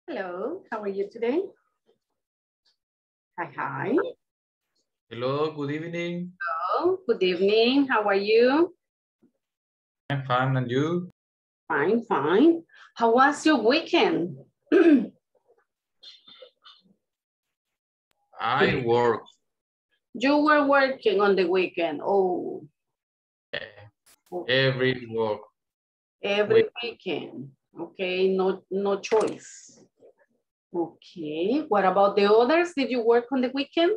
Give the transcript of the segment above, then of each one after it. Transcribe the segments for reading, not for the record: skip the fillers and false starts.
Hello, how are you today? Hi, hi. Hello, good evening. Hello, good evening. How are you? I'm fine, and you? Fine, fine. How was your weekend? I work You were working on the weekend. Oh, every work. every weekend. Okay, no choice. Okay, what about the others? Did you work on the weekend?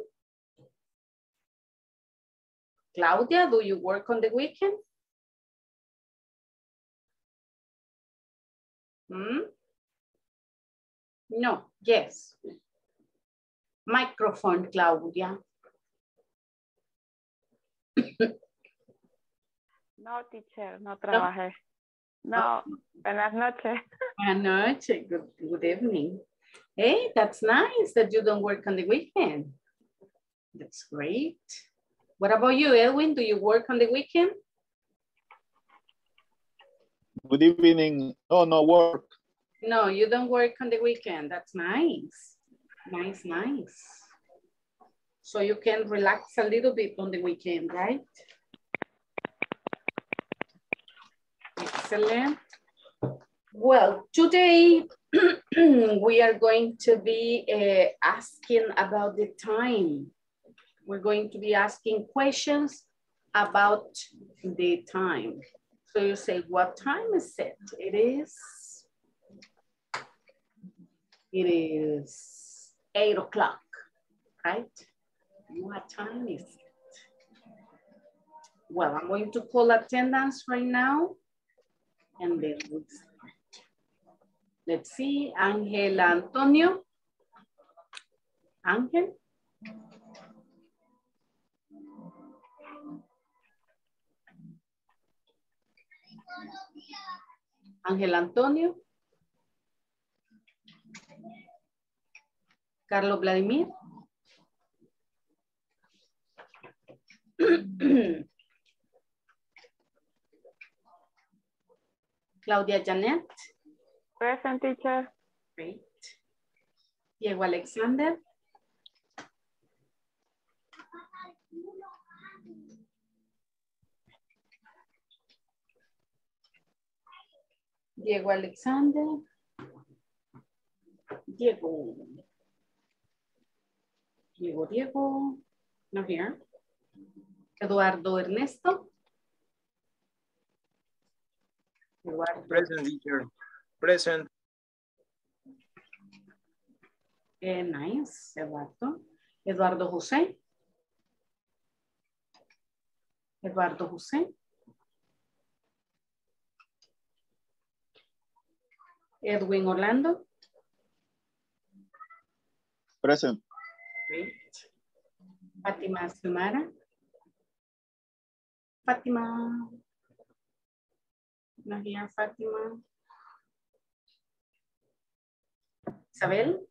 Claudia, do you work on the weekend? Hmm? No, yes. Microphone, Claudia. No, teacher, no trabajé. No, buenas noches. Buenas noches, good evening. Hey, that's nice that you don't work on the weekend. That's great. What about you, Edwin? Do you work on the weekend? Good evening. Oh, no work. No, you don't work on the weekend. That's nice. Nice, nice. So you can relax a little bit on the weekend, right? Excellent. Well, today we are going to be asking about the time. We're going to be asking questions about the time. So you say, what time is it? It is 8 o'clock, right? What time is it? Well, I'm going to call attendance right now and then we'll start. Let's see, Angel Antonio. Angel? Ángel Antonio. Carlos Vladimir. Claudia Janet. Present, teacher. Great. Diego Alexander. Diego Alexander. Diego. Diego. Not here. Eduardo Ernesto. Eduardo. Present, teacher. Present. Nice, Eduardo. Eduardo José. Eduardo José. Edwin Orlando. Present. Great. Fátima Xiomara. Fátima. Not here, Fátima. Isabel.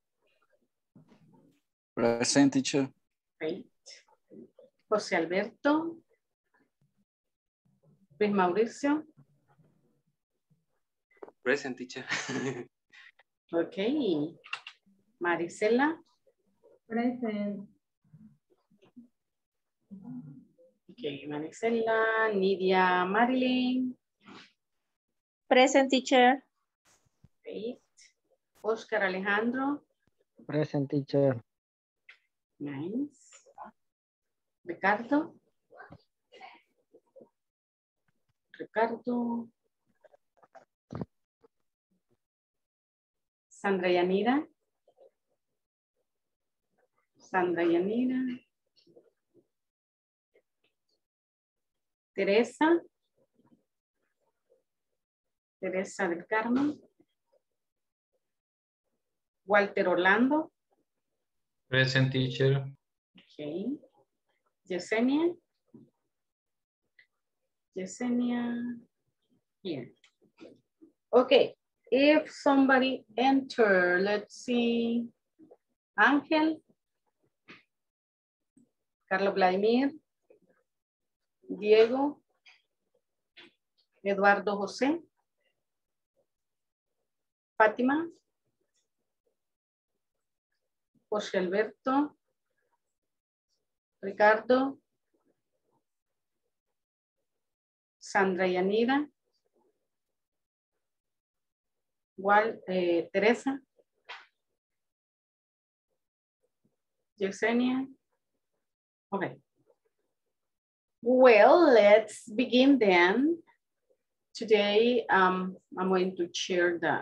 Present, teacher. Great. José Alberto. Luis Mauricio. Present, teacher. Okay. Marisela. Present. Okay, Marisela. Nidia Marilyn. Present, teacher. Great. Oscar Alejandro. Present, teacher. Nice. Ricardo. Ricardo. Sandra Yanira. Sandra Yanira. Teresa. Teresa del Carmen. Walter Orlando. Present, teacher. Okay. Yesenia. Yesenia. Here. Okay. If somebody enter, let's see. Ángel. Carlos Vladimir. Diego. Eduardo José. Fátima. José Alberto. Ricardo. Sandra Yanira. Teresa. Yesenia. Okay. Well, let's begin then. Today, I'm going to share the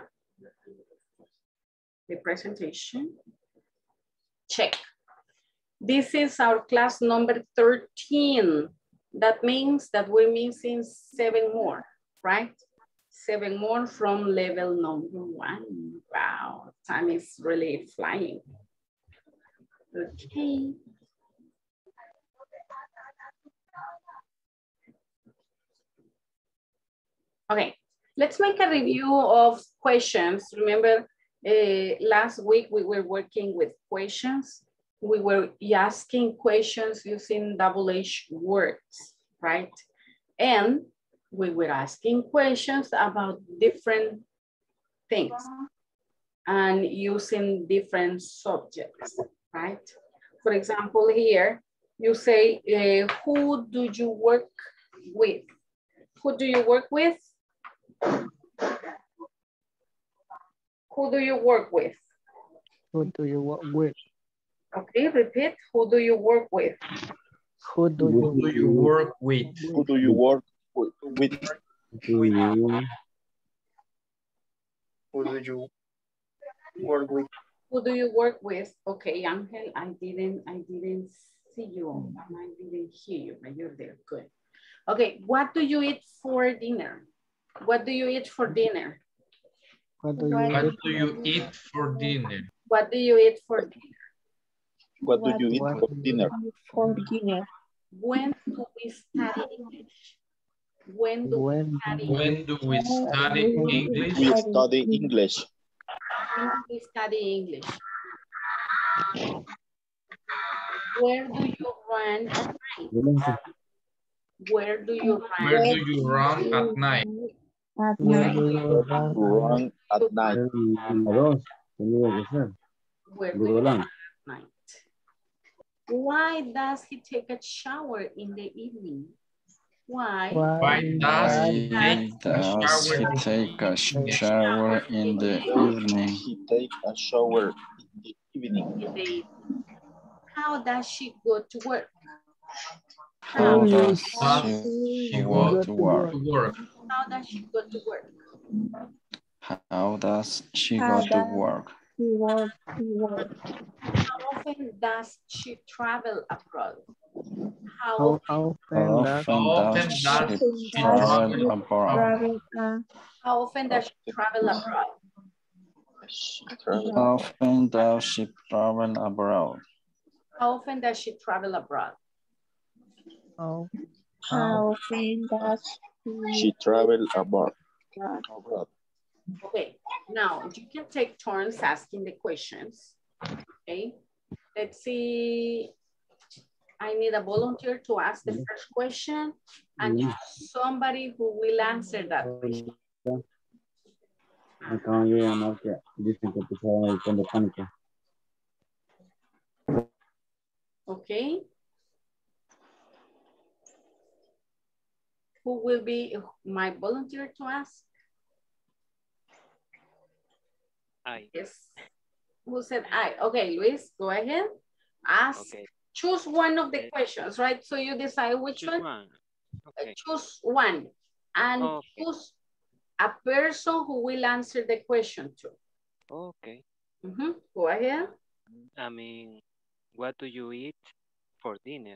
presentation. Check. This is our class number 13. That means that we're missing 7 more, right? 7 more from level number 1. Wow, time is really flying. Okay. Okay, let's make a review of questions. Remember, last week we were working with questions. We were asking questions using double H words, right? And we were asking questions about different things and using different subjects, right? For example, here you say, who do you work with? Who do you work with? Who do you work with? Who do you work with? Okay, repeat. Who do you work with? Who do you work with? Who do you work with? Who do you work with? Who do you work with? Okay, Angel, I didn't see you. I didn't hear you, but you're there. Good. Okay, what do you eat for dinner? What do you eat for dinner? What do you eat for dinner? What do you eat for dinner? What do you eat for dinner? For dinner. When do we study English? When do we study When do we study English? We study English. When do we study English? Where do you run at night? Where do you run? Where do you run at night? At Where night. do you Run at night. Where do you run at night? Why does he take a shower in the evening? Why? Why does he take a shower in the Why evening? he take a shower in the evening? How does she go to work? How does she go to work? How does she go to work? How does she go to work? How often does she travel abroad? How often does she travel abroad? How often does she travel abroad? How often does she travel abroad? How often does she travel abroad? how often does She travel abroad. Okay, now you can take turns asking the questions. Okay, let's see. I need a volunteer to ask the first question and somebody who will answer that question. Acaban de llamar que dicen que pusieron el fondo pánico. Okay. Who will be my volunteer to ask? I. Yes. Who said I? Okay, Luis, go ahead. Ask. Okay. Choose one of the questions, right? So you decide which Choose one. Okay. Choose one and choose a person who will answer the question too. Okay. Go ahead. I mean, what do you eat for dinner?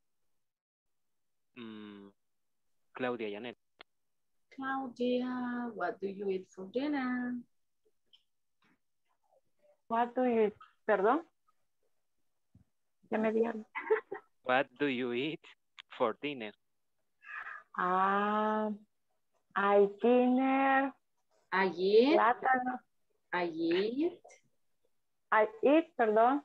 Claudia Janet. Claudia, what do you eat for dinner? What do you eat? Perdón. Ya me dijeron. What do you eat for dinner? I dinner. I eat. Plátano. I eat. I eat, perdón.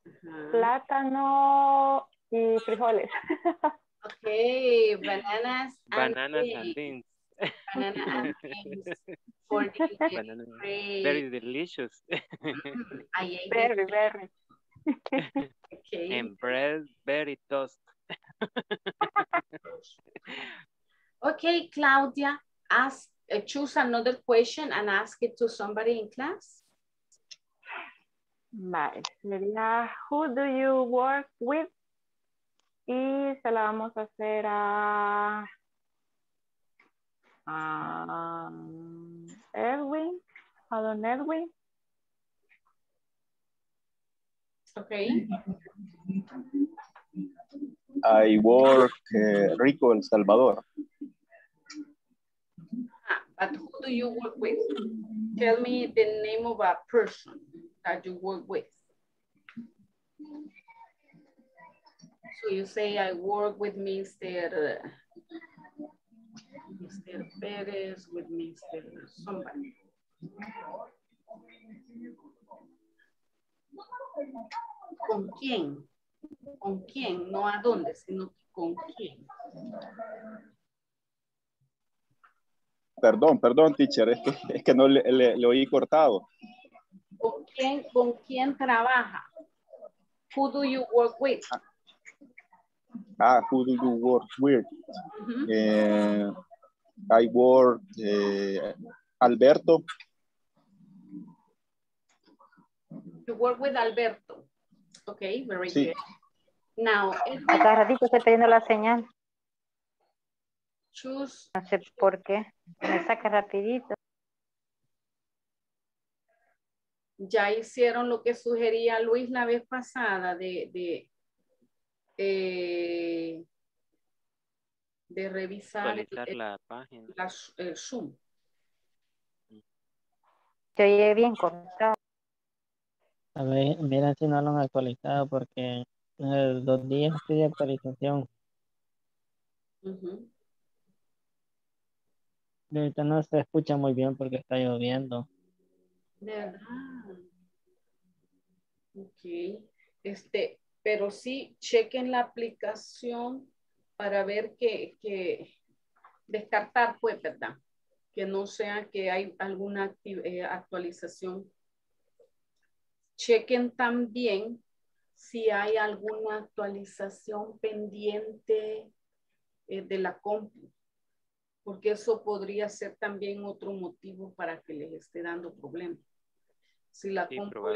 Plátano y frijoles. Okay, bananas and beans. Banana and beans. For dinner. Very delicious. I ate very. Okay. And bread very toast. Okay, Claudia, choose another question and ask it to somebody in class. Vale, sería, who do you work with? Y se la vamos a hacer a Edwin, a don Edwin. Okay. I work Rico El Salvador. But who do you work with? Tell me the name of a person that you work with. So you say, I work with Mr. Perez, with Mr. somebody. ¿Con quién? ¿Con quién? No a dónde, sino con quién. Perdón, teacher, es que no le oí cortado. ¿Con quién trabaja? Who do you work with? Who do you work with? I work Alberto. You work with Alberto. Okay, very sí. good. Now, a cada ratito se está yendo la señal. Choose. No sé por qué. Me saca rapidito. Ya hicieron lo que sugería Luis la vez pasada de revisar la página. El Zoom. Se oye bien cortado. A ver, miren si no lo han actualizado porque 2 días estoy de actualización. De ahorita no se escucha muy bien porque está lloviendo. ¿Verdad? Ok. Pero sí, chequen la aplicación para ver que descartar, pues, ¿verdad? Que no sea que hay alguna actualización. Chequen también si hay alguna actualización pendiente de la compu, porque eso podría ser también otro motivo para que les esté dando problemas. Si la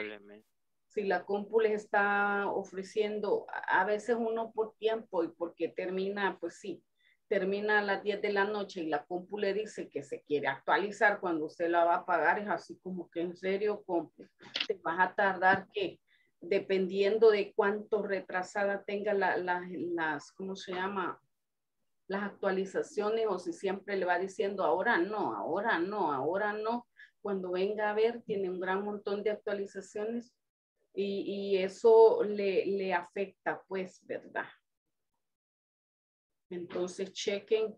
compu les está ofreciendo, a veces uno por tiempo y porque termina, pues sí, termina a las 10 de la noche y la compu le dice que se quiere actualizar cuando usted la va a pagar, es así como que en serio, compu, te vas a tardar que, dependiendo de cuánto retrasada tenga las, ¿cómo se llama? Las actualizaciones, o si siempre le va diciendo ahora no, ahora no, ahora no. Cuando venga a ver, tiene un gran montón de actualizaciones y eso le afecta, pues, ¿verdad? Entonces, chequen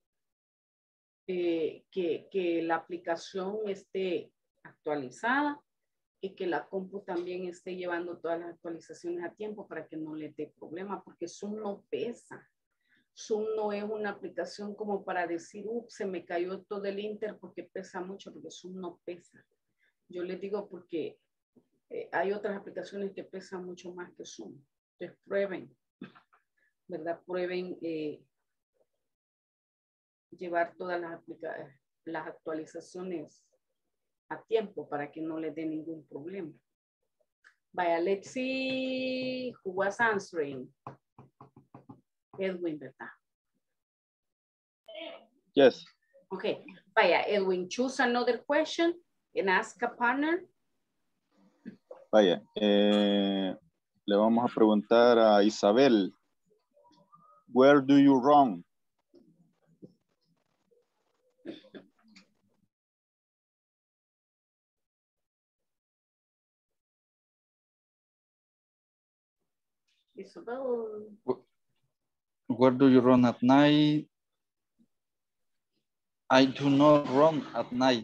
que la aplicación esté actualizada y que la compu también esté llevando todas las actualizaciones a tiempo para que no le dé problema, porque Zoom no pesa. Zoom no es una aplicación como para decir, se me cayó todo el Inter porque pesa mucho, porque Zoom no pesa. Yo les digo porque hay otras aplicaciones que pesan mucho más que Zoom. Entonces prueben, ¿verdad? Prueben llevar todas las actualizaciones a tiempo para que no les dé ningún problema. Vaya, let's see who was answering. Edwin, ¿verdad? Yes. Okay. Vaya, Edwin, choose another question and ask a partner. Vaya, le vamos a preguntar a Isabel. Where do you run? Isabel. Where do you run at night? I do not run at night.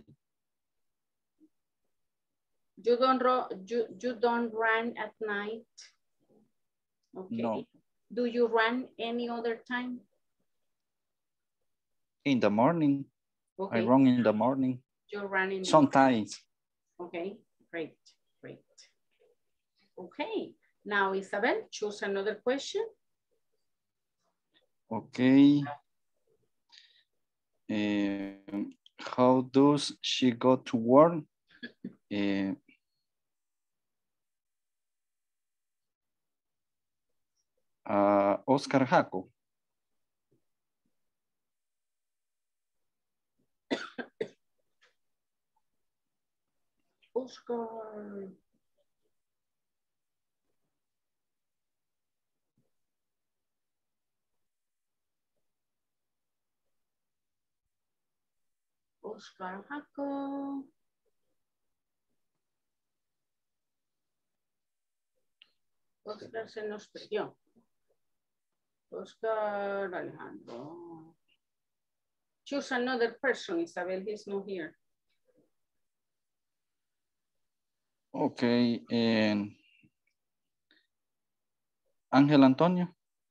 You don't run at night? Okay. No. Do you run any other time? In the morning. Okay. I run in the morning. You run in sometimes. Okay, great. Okay, Now, Isabel, choose another question. Okay. How does she go to work? Oscar Jaco. Oscar. Oscar Jaco. Oscar se nos perdió. Oscar Alejandro. Choose another person, Isabel, he's not here. Okay, and Ángel Antonio.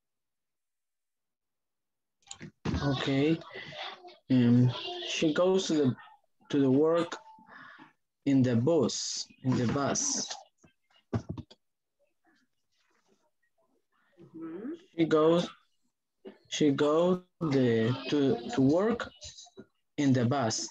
Okay. She goes to the work in the bus. Mm-hmm. She goes to work in the bus.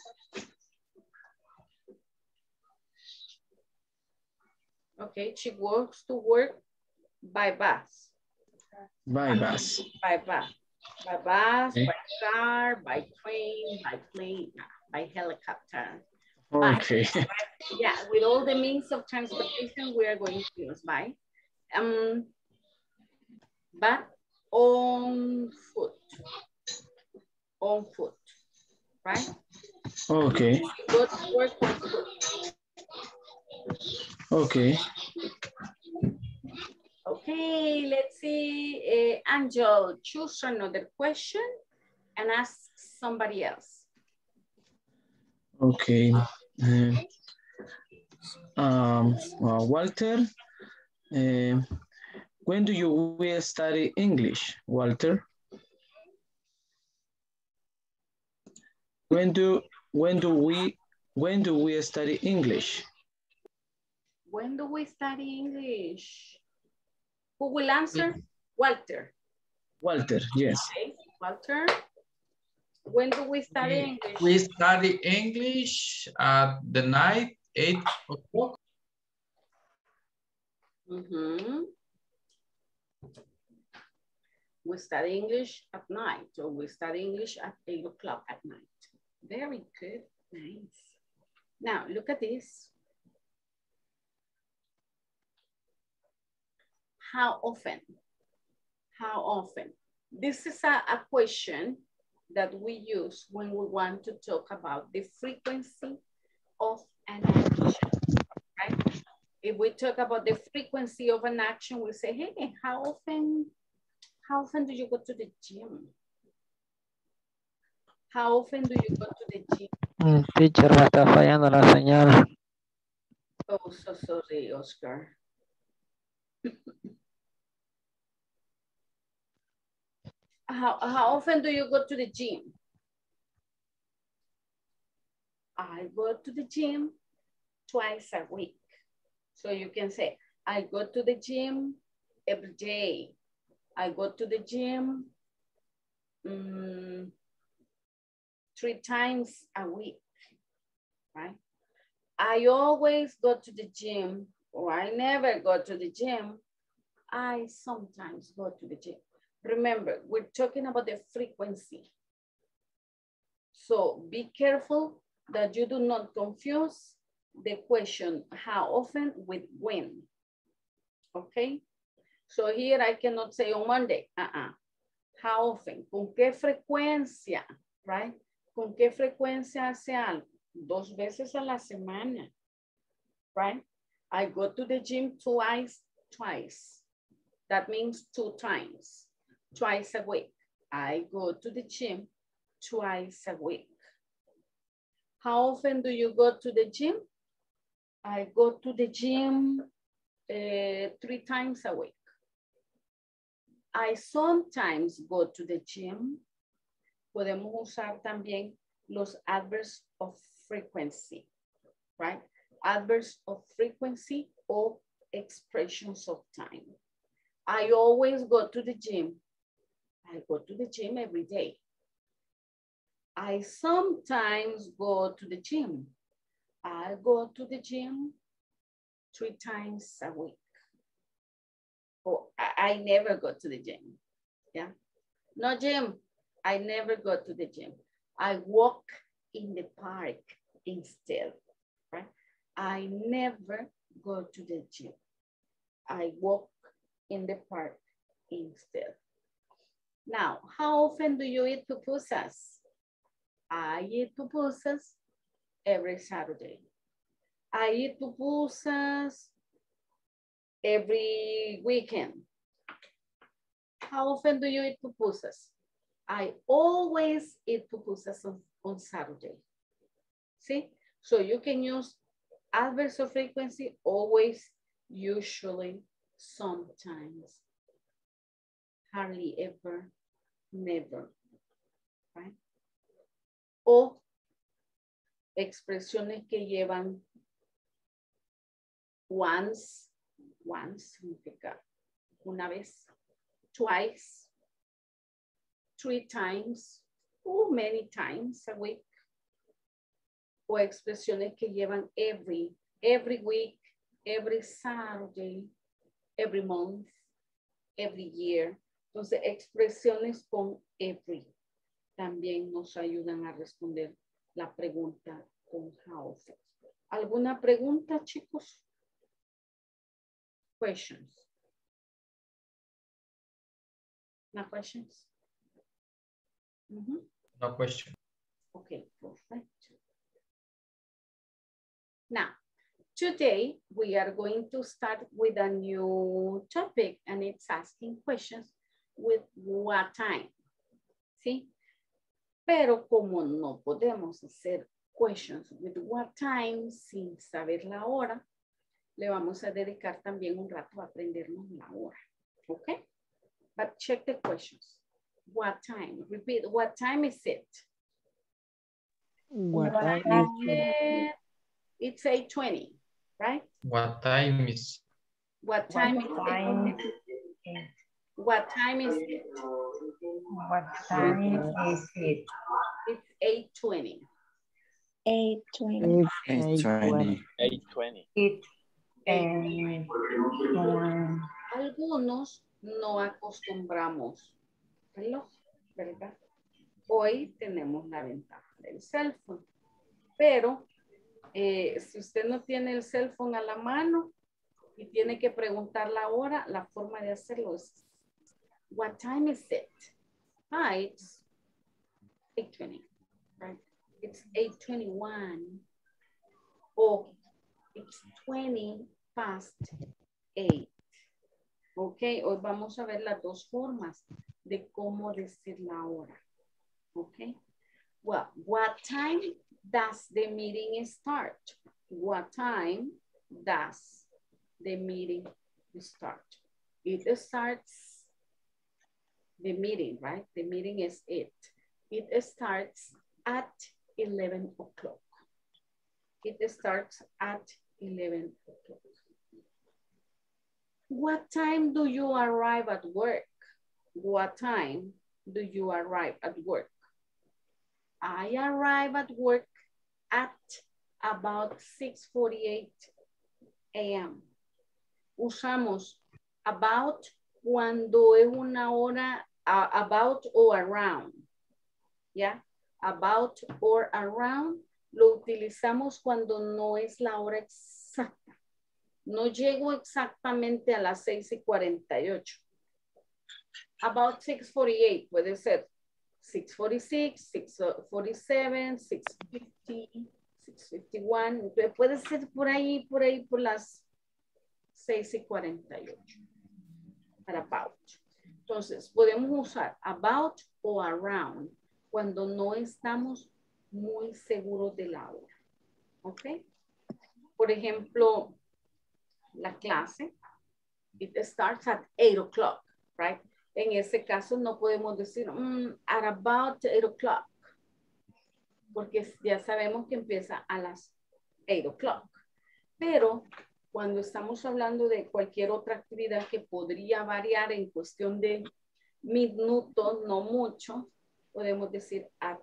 Okay, she walks to work by bus. By bus. By bus. By bus, Okay. by car, by train, by plane, by helicopter. Okay. By, yeah, with all the means of transportation we are going to use by. But on foot. On foot, right? Okay. Go to work on foot. Okay. Okay, let's see. Angel, choose another question and ask somebody else. Okay. Walter, when do we study English, Walter? When do we study English? When do we study English? Who will answer? Walter. Walter, yes. Okay, Walter. When do we study English? We study English at the night, 8 o'clock. Mm-hmm. We study English at night, or we study English at 8 o'clock at night. Very good, nice. Now, look at this. How often? How often? This is a question that we use when we want to talk about the frequency of an action, right? If we talk about the frequency of an action, we say, hey, how often do you go to the gym? How often do you go to the gym? Teacher, me está fallando la señal. Oh, so sorry, Oscar. How often do you go to the gym? I go to the gym twice a week. So you can say, I go to the gym every day. I go to the gym 3 times a week, right? I always go to the gym, or I never go to the gym. I sometimes go to the gym. Remember, we're talking about the frequency. So be careful that you do not confuse the question how often with when, okay? So here I cannot say on Monday, How often? ¿Con qué frecuencia? Right? ¿Con qué frecuencia hace algo? 2 veces a la semana, right? I go to the gym twice. That means 2 times, twice a week. I go to the gym twice a week. How often do you go to the gym? I go to the gym 3 times a week. I sometimes go to the gym. Podemos usar también los adverbs of frequency, right? Adverbs of frequency o expressions of time. I always go to the gym. I go to the gym every day. I sometimes go to the gym. I go to the gym 3 times a week. Oh, I never go to the gym. Yeah. No gym. I never go to the gym. I walk in the park instead, right? I never go to the gym. I walk in the park instead. Now, how often do you eat pupusas? I eat pupusas every Saturday. I eat pupusas every weekend. How often do you eat pupusas? I always eat pupusas on Saturday. See? So you can use adverbs of frequency, always, usually, sometimes, hardly ever, never, right? O expresiones que llevan once significa una vez, twice, 3 times, or many times a week. O expresiones que llevan every week, every Saturday, every month, every year. Entonces, expresiones con every también nos ayudan a responder la pregunta con how often. ¿Alguna pregunta, chicos? Questions? No questions? No question. Okay, perfect. Now, today we are going to start with a new topic, and it's asking questions with what time. ¿Sí? Pero como no podemos hacer questions with what time sin saber la hora, le vamos a dedicar también un rato a aprendernos la hora. Okay? But check the questions. What time? Repeat, what time is it? What time is it? It's 8:20, right? What time is? What time is it? What time is it? What time is it? It's 8:20. 8:20. 8:20. 8:20. It's Algunos no acostumbramos reloj, ¿verdad? Hoy tenemos la ventaja del cell phone, pero si usted no tiene el cell phone a la mano y tiene que preguntar la hora, la forma de hacerlo es, what time is it? It's 8:20, right? It's 8:21, or it's 20 past 8. Ok, hoy vamos a ver las dos formas de cómo decir la hora. Ok, well, what time does the meeting start? What time does the meeting start? It starts, the meeting, right? The meeting is it. It starts at 11 o'clock. It starts at 11 o'clock. What time do you arrive at work? What time do you arrive at work? I arrive at work at about 6:48 a.m. Usamos about cuando es una hora, about or around. ¿Ya? About or around lo utilizamos cuando no es la hora exacta. No llego exactamente a las 6:48. About 6:48 puede ser 6:46, 6:47, 6:50, 6:51. Entonces puede ser por ahí, por las 6:48. Para about. Entonces podemos usar about o around cuando no estamos muy seguros de la hora. ¿Ok? Por ejemplo, la clase, it starts at 8 o'clock, right? En ese caso no podemos decir at about 8 o'clock, porque ya sabemos que empieza a las 8 o'clock. Pero Cuando estamos hablando de cualquier otra actividad que podría variar en cuestión de minutos, no mucho, podemos decir at,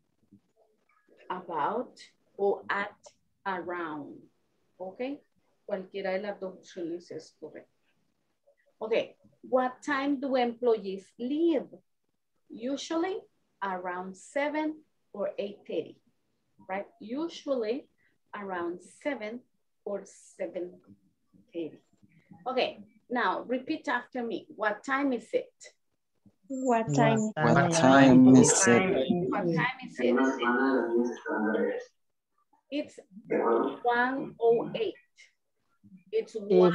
about o at, around. ¿Ok? Cualquiera de las dos opciones es correcta. Okay, what time do employees leave? Usually around 7 or 8:30, right? Usually around 7 or 7:30. Okay, now repeat after me. What time is it? What time? What time is it? What time is it? It's 1:08. It's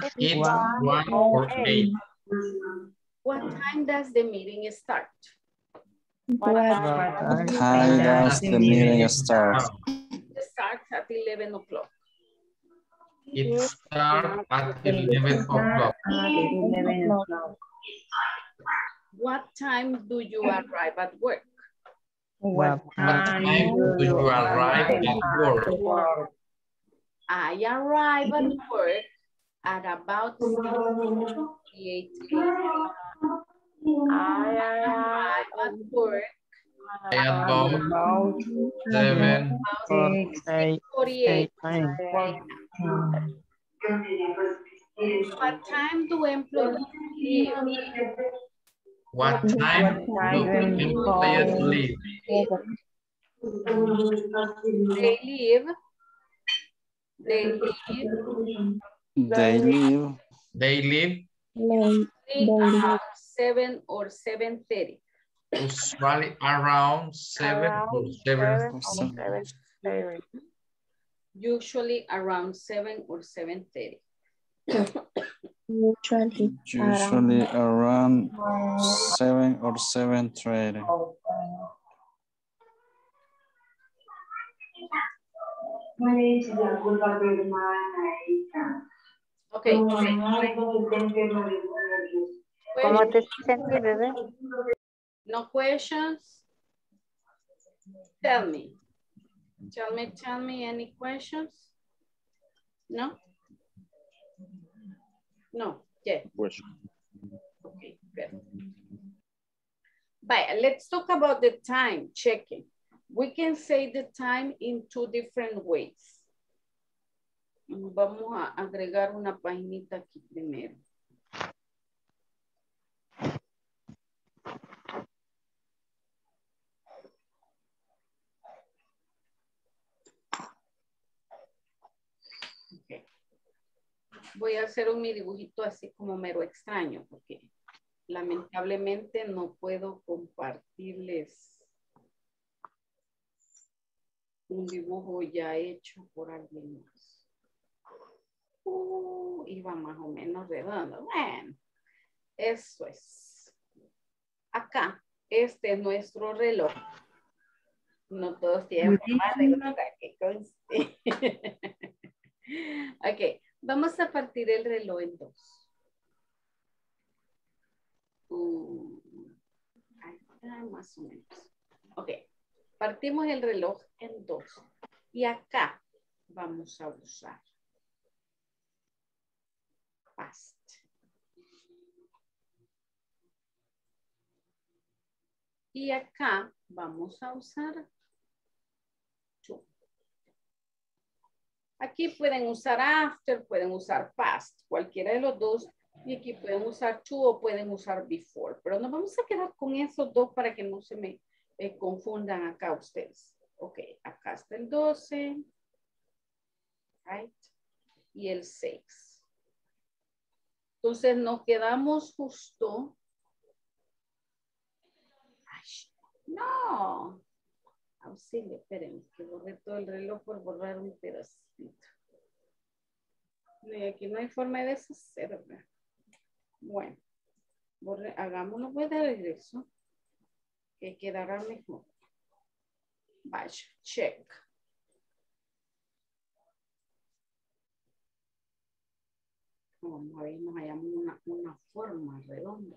1:08. What time does the meeting start? What What time does the meeting start? It starts at 11 o'clock. It starts at 11 o'clock. What time do you arrive at work? What time do you arrive at work? I arrive at work at about 6:48 a.m. I arrive at work About 7. 6:48 a.m. What time do employees leave? What time do employees leave? They leave. They leave Around 7 or 7:30. usually around 7 or 7. Usually around 7 or 7:30. Usually around 7 or 7:30. Okay. ¿Cómo te sientes, bebé? No questions? Tell me any questions? No? No, yeah. Okay, good. But let's talk about the time, checking. We can say the time in two different ways. Vamos a agregar una paginita aquí primero. Okay. Voy a hacer mi dibujito así como mero extraño porque lamentablemente no puedo compartirles un dibujo ya hecho por alguien más. Iba más o menos redondo. Bueno, eso es. Acá, este es nuestro reloj. No todos tienen forma redonda, que conste. Ok, vamos a partir el reloj en dos. Ahí está, más o menos. Ok, partimos el reloj en dos. Y acá vamos a usar past. Y acá vamos a usar to. Aquí pueden usar after, pueden usar past, cualquiera de los dos. Y aquí pueden usar to o pueden usar before. Pero nos vamos a quedar con esos dos para que no se me confundan acá ustedes. Ok, acá está el 12. Right. Y el 6. Entonces nos quedamos justo. Ay, no. Auxilio, espérenme, que borré todo el reloj por borrar un pedacito. Y aquí no hay forma de deshacer, ¿verdad? Bueno, hagámoslo pues de regreso, que quedará mejor. Vaya, check. Vamos a ver, nos hallamos una forma redonda.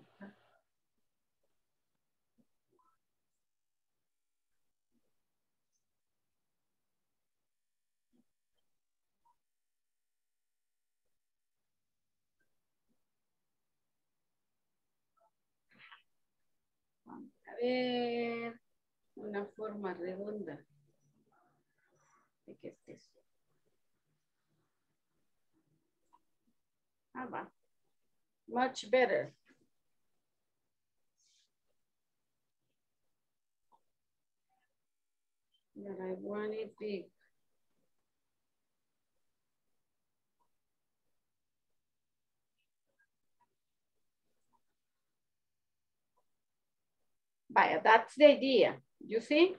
ver. Una forma redonda. ¿De qué es eso? Ah, va. Much better. But I want it big. Vaya, that's the idea. You see?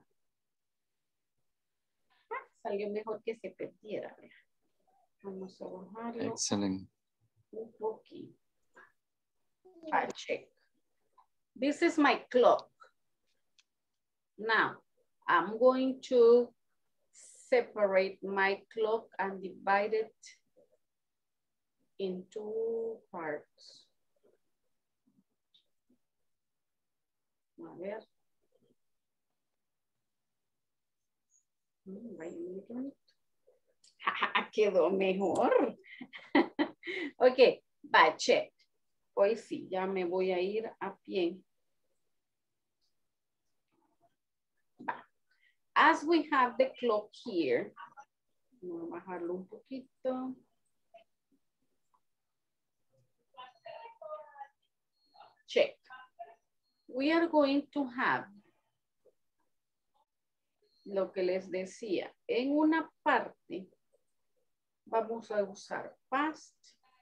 Ah, salió mejor que se perdiera. Vamos a bajarlo. Excellent. Un poquito. Check. This is my clock. Now, I'm going to separate my clock and divide it in two parts. A ver. Quedó mejor. Ok, va, check. Hoy sí, ya me voy a ir a pie. Va. As we have the clock here, voy a bajarlo un poquito. Check. We are going to have lo que les decía. En una parte vamos a usar past.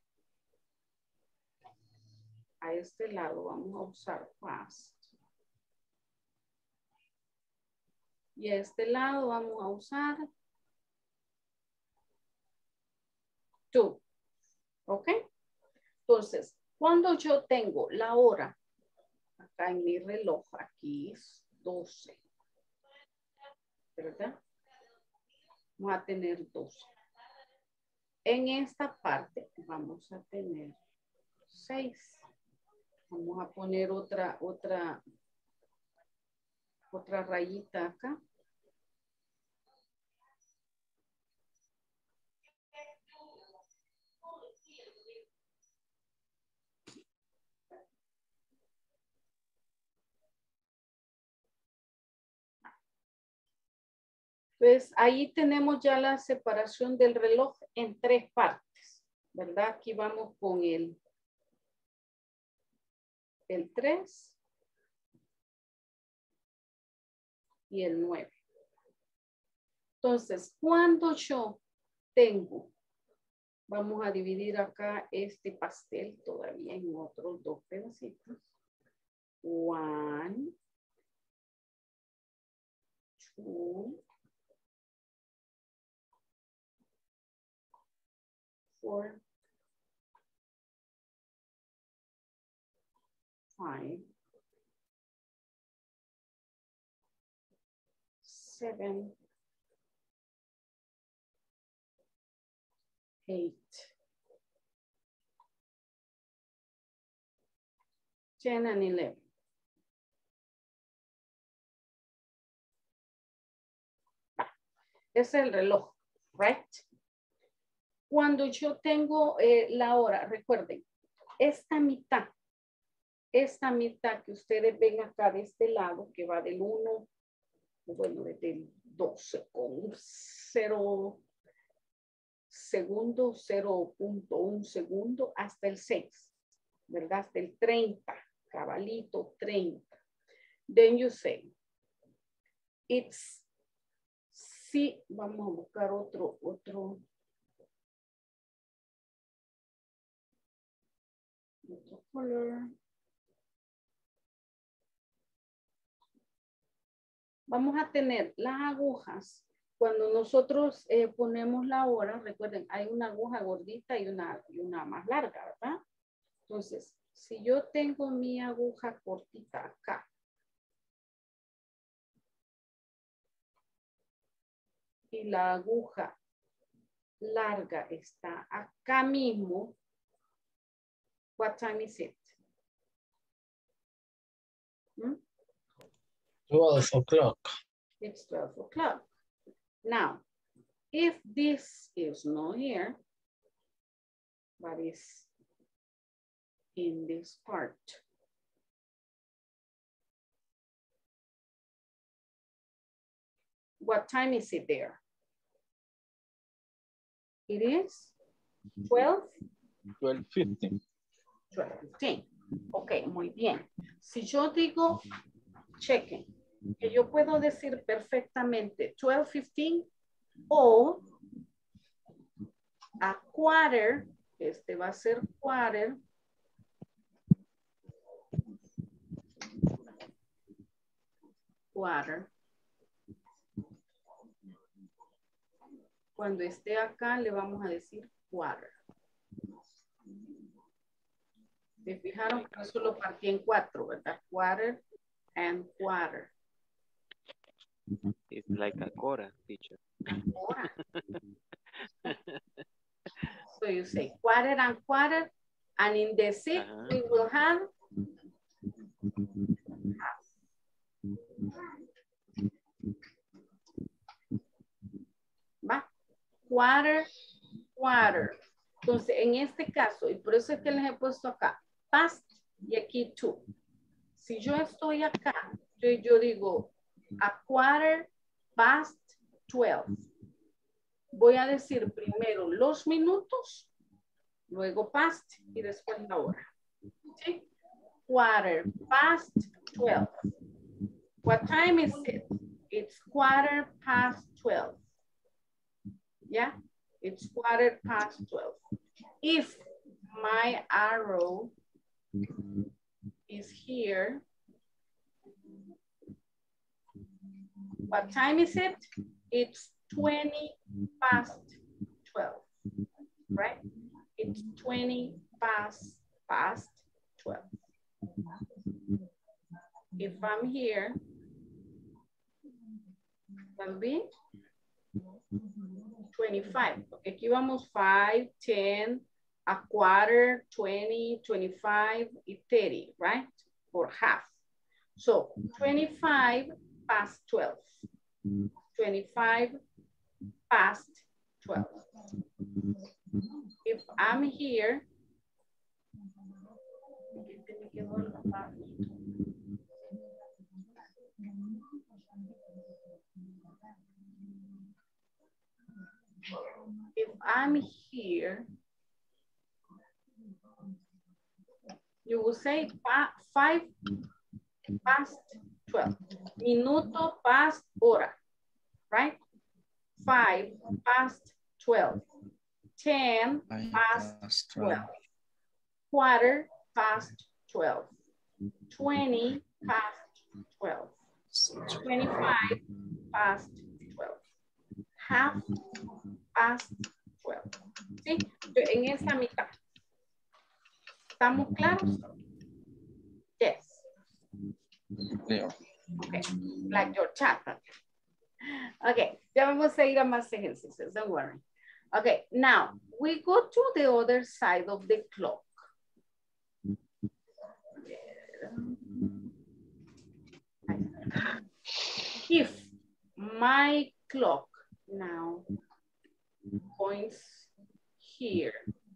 A este lado vamos a usar past. Y a este lado vamos a usar to. ¿Ok? Entonces, cuando yo tengo la hora, acá en mi reloj, aquí es 12. ¿Verdad? Vamos a tener 12. En esta parte vamos a tener 6. Vamos a poner otra rayita acá. Pues ahí tenemos ya la separación del reloj en 3 partes, ¿verdad? Aquí vamos con el 3 y el 9. Entonces, cuando yo tengo, vamos a dividir acá este pastel todavía en otros 2 pedacitos. 1, 2, 4, 5, 7, 8, 10 and 11. Es el reloj, right? Cuando yo tengo la hora, recuerden, esta mitad que ustedes ven acá de este lado, que va del 1, bueno, desde el 12 con 0 segundo, 0.1 segundo, hasta el 6, ¿verdad? Hasta el 30, cabalito, 30. Then you say, it's, sí, vamos a buscar otro color. Vamos a tener las agujas. Cuando nosotros ponemos la hora, recuerden, hay una aguja gordita y una más larga, ¿verdad? Entonces, si yo tengo mi aguja cortita acá, y la aguja larga está acá mismo, what time is it? 12 o'clock. It's 12 o'clock. Now, if this is not here, but is in this part, What time is it there? It is 12? 12:15. 12:15. Ok, muy bien. Si yo digo, chequen, que yo puedo decir perfectamente 12:15 o a quarter, este va a ser quarter, cuando esté acá le vamos a decir quarter. ¿Se fijaron que eso lo partí en 4, verdad? Quarter and quarter. It's like a quarter, teacher. Quarter. So you say quarter and quarter, and in the sixth we will have half. ¿Va? Quarter, quarter. Entonces, en este caso, y por eso es que les he puesto acá, past y aquí to. Si yo estoy acá, yo digo a quarter past 12. Voy a decir primero los minutos, luego past y después la hora. ¿Sí? Quarter past 12. What time is it? It's quarter past 12. Yeah? It's quarter past 12. If my arrow is here, what time is it? It's 20 past 12, right? It's 20 past 12. If I'm here, will be 25. Okay, aquí vamos 5, 10, a quarter, 20, 25, y 30, right? Or half. So 25 past 12. 25 past 12. If I'm here, if I'm here, you will say 5 past 12. Minuto past hora, right? 5 past 12. 10 past 12. Quarter past 12. 20 past 12. 25 past 12. Half past 12. ¿Sí? En esta mitad. ¿Estamos claros? Yes. Leo. Okay. Like your chat. Okay. Ya vamos a ir a más ejercicios. Don't worry. Okay. Now, we go to the other side of the clock. If my clock now points here.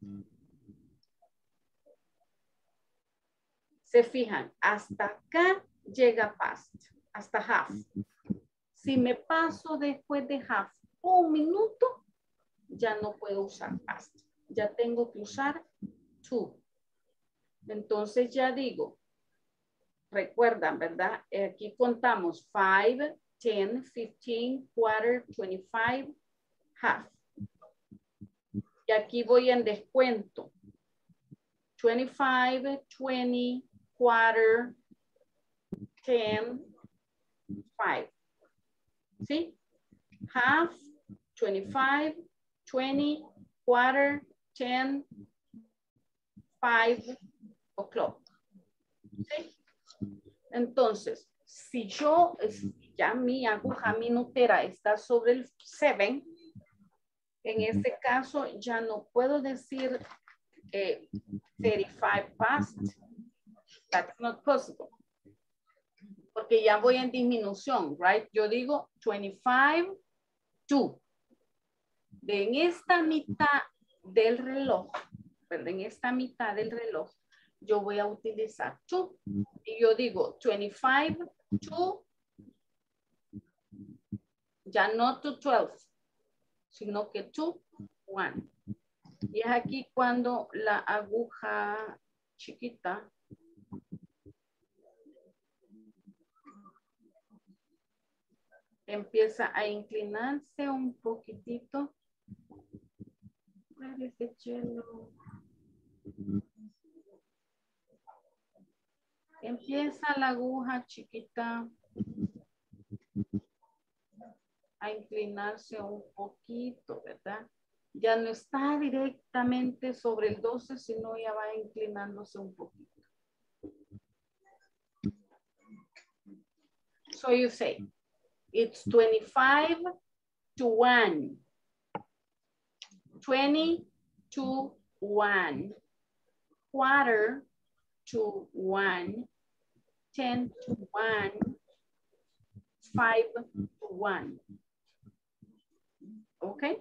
Se fijan, hasta acá llega past, hasta half. Si me paso después de half un minuto, ya no puedo usar past. Ya tengo que usar to. Entonces ya digo, recuerdan, ¿verdad? Aquí contamos 5, 10, 15, quarter, 25, half. Y aquí voy en descuento. 25, 20, quarter, 10, 5. ¿Sí? Half, 25, 20, quarter, 10, 5 o'clock. ¿Sí? Entonces, si yo, ya mi aguja minutera está sobre el 7, en este caso ya no puedo decir 35 past. That's not possible. Porque ya voy en disminución, right? Yo digo 25 to. En esta mitad del reloj, ¿verdad? En esta mitad del reloj, yo voy a utilizar to. Y yo digo 25 to Ya no to 12, sino que to 1. Y es aquí cuando la aguja chiquita empieza a inclinarse un poquitito. Where is the yellow? Empieza la aguja chiquita a inclinarse un poquito, ¿verdad? Ya no está directamente sobre el 12, sino ya va inclinándose un poquito. So you say, it's 25 to 1. 20 to 1. Quarter to 1. 10 to 1. 5 to 1. Okay?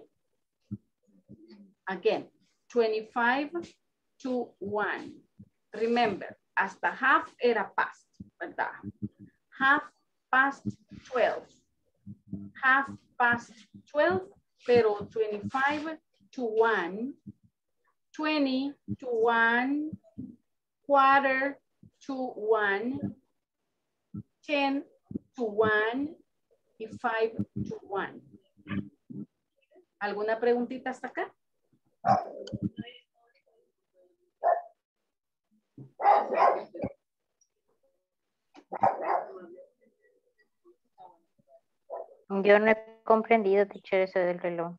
Again, 25 to 1. Remember, hasta half era past, ¿verdad? Half past 12. Half past 12, pero 25 to 1. 20 to 1. Quarter to 1. 10 to 1. Y 5 to 1. ¿Alguna preguntita hasta acá? Yo no he comprendido, teacher, eso del reloj.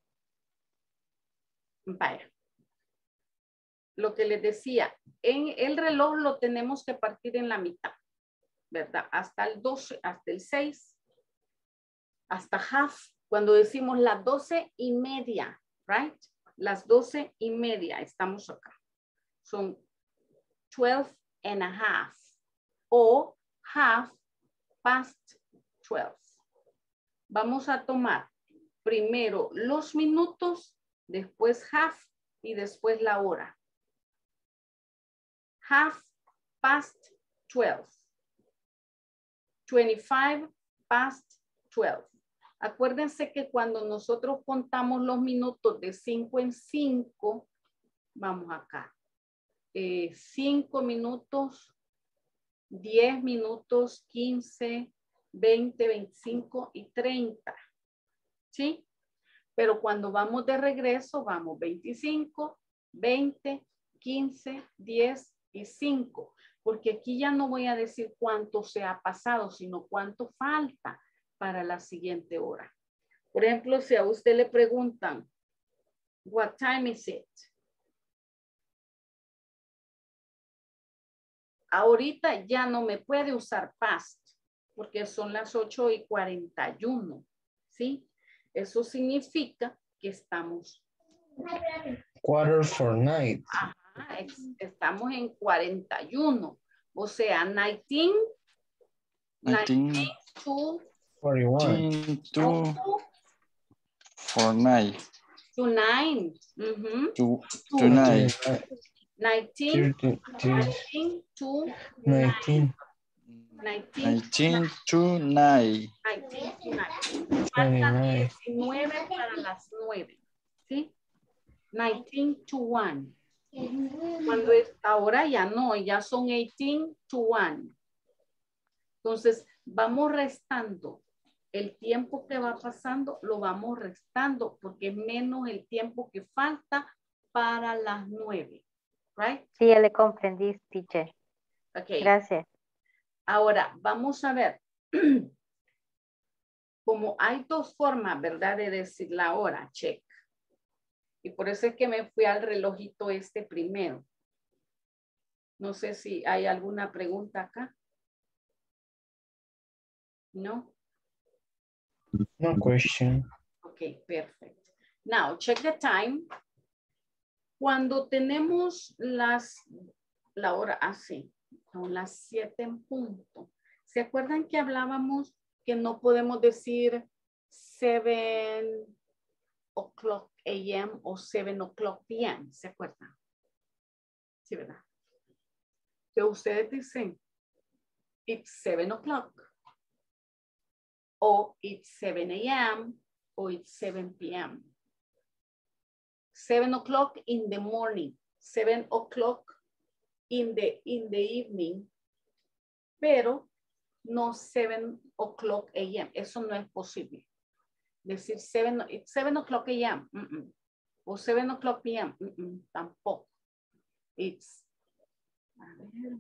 Vaya. Lo que les decía, en el reloj lo tenemos que partir en la mitad, ¿verdad? Hasta el 12, hasta el 6, hasta half, cuando decimos las 12:30, right? Las 12:30, estamos acá. Son 12 and a half o half past 12. Vamos a tomar primero los minutos, después half y después la hora. Half past 12. 25 past 12. Acuérdense que cuando nosotros contamos los minutos de 5 en 5, vamos acá. 5 minutos, 10 minutos, 15, 20, 25 y 30. ¿Sí? Pero cuando vamos de regreso, vamos 25, 20, 15, 10 y 5. Porque aquí ya no voy a decir cuánto se ha pasado, sino cuánto falta para la siguiente hora. Por ejemplo, si a usted le preguntan, what time is it? Ahorita ya no me puede usar past, porque son las 8:41, ¿sí? Eso significa que estamos... Quarter for night. Ajá, estamos en 41. O sea, 19 to 41. To 49. To 9. Uh-huh. To 9. 19 to 19. 19 to 9. 19 to 9. Faltan 19 para las 9. ¿Sí? 19 to 1. Cuando es ahora ya no, ya son 18 to 1. Entonces, vamos restando. El tiempo que va pasando lo vamos restando porque es menos el tiempo que falta para las 9. Right? Sí, ya le comprendí, teacher. Okay. Gracias. Ahora, vamos a ver. Como hay dos formas, ¿verdad? De decir la hora, check. Y por eso es que me fui al relojito este primero. No sé si hay alguna pregunta acá. ¿No? No question. Ok, perfect. Now, check the time. Cuando tenemos la hora así, son las 7 en punto. ¿Se acuerdan que hablábamos que no podemos decir 7 o'clock a.m. o 7 o'clock p.m.? ¿Se acuerdan? Sí, ¿verdad? Que ustedes dicen, it's 7 o'clock. or it's 7 a.m. or it's 7 p.m. 7 o'clock in the morning, 7 o'clock in the evening, pero no 7 o'clock a.m. Eso no es posible. Decir 7 o'clock a.m. O 7 o'clock p.m. Tampoco. It's, a ver,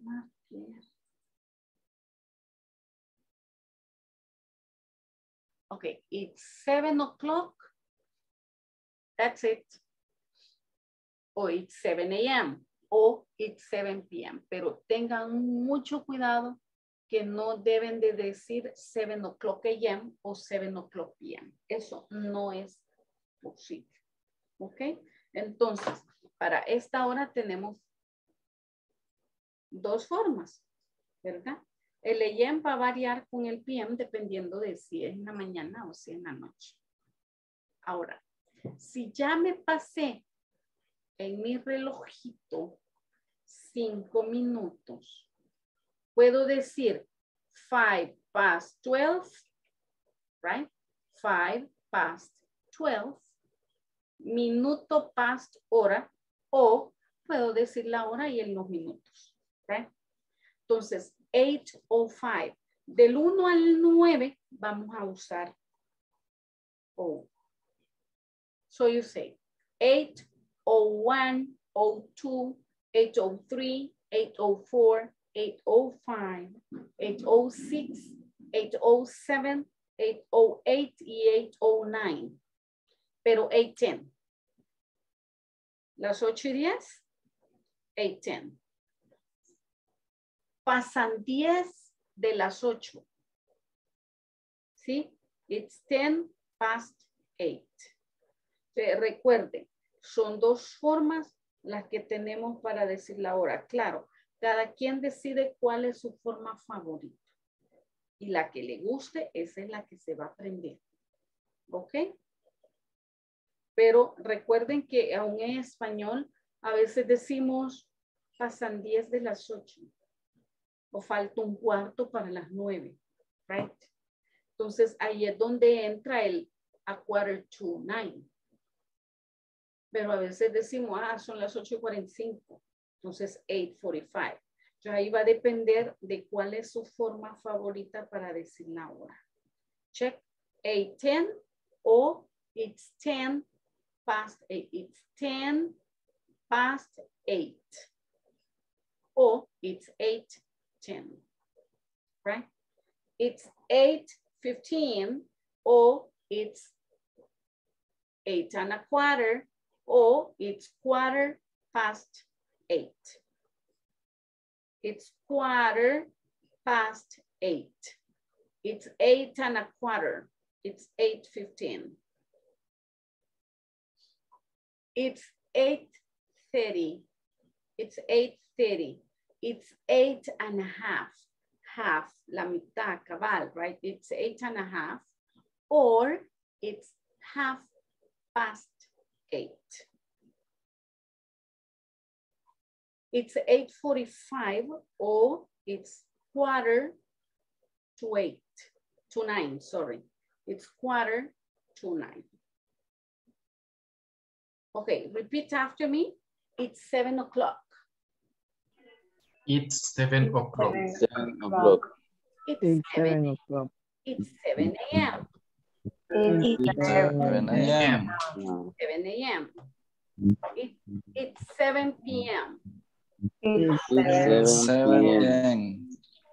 okay, it's 7 o'clock. That's it. O it's 7 a.m. o it's 7 p.m. Pero tengan mucho cuidado que no deben de decir 7 o'clock a.m. o 7 o'clock p.m. Eso no es posible. ¿Ok? Entonces, para esta hora tenemos dos formas, ¿verdad? El AM va a variar con el PM dependiendo de si es en la mañana o si es en la noche. Ahora, si ya me pasé en mi relojito 5 minutos, puedo decir 5 past 12, right? 5 past 12, minuto past hora, o puedo decir la hora y en los minutos, right? Entonces, 8:05. Del 1 al 9 vamos a usar O. So you say 8:01, 8:02, 8:03, 8:04, 8:05, 8:06, 8:07, 8:08 y 8:09. Pero 8:10. Las 8:10, 8:10. Pasan 10 de las 8. ¿Sí? It's 10 past 8. Recuerden, son dos formas las que tenemos para decir la hora. Claro, cada quien decide cuál es su forma favorita. Y la que le guste, esa es la que se va a aprender. ¿Ok? Pero recuerden que aún en español, a veces decimos, pasan 10 de las 8. O falta un cuarto para las 9. Right? Entonces, ahí es donde entra el a quarter to 9. Pero a veces decimos, son las 8:45. Entonces, 8:45. Entonces, ahí va a depender de cuál es su forma favorita para decir la hora. Check 8:10 o it's 10 past 8. It's 10 past 8. O it's 8:10. Right? It's 8:15 or it's 8 1/4 or it's 1/4 past 8. It's 1/4 past 8. It's 8 1/4. It's 8:15. It's 8:30. It's 8:30. It's 8 1/2. Half, la mitad, cabal, right? It's 8 1/2. Or it's 1/2 past 8. It's 8:45 or it's 1/4 to 8, to 9, sorry. It's 1/4 to 9. Okay, repeat after me. It's 7 o'clock. It's 7 o'clock. 7 o'clock. It's 7 o'clock. It's 7 a.m. It's 7 a.m. 7 a.m. It's 7 p.m. It's 7 p.m.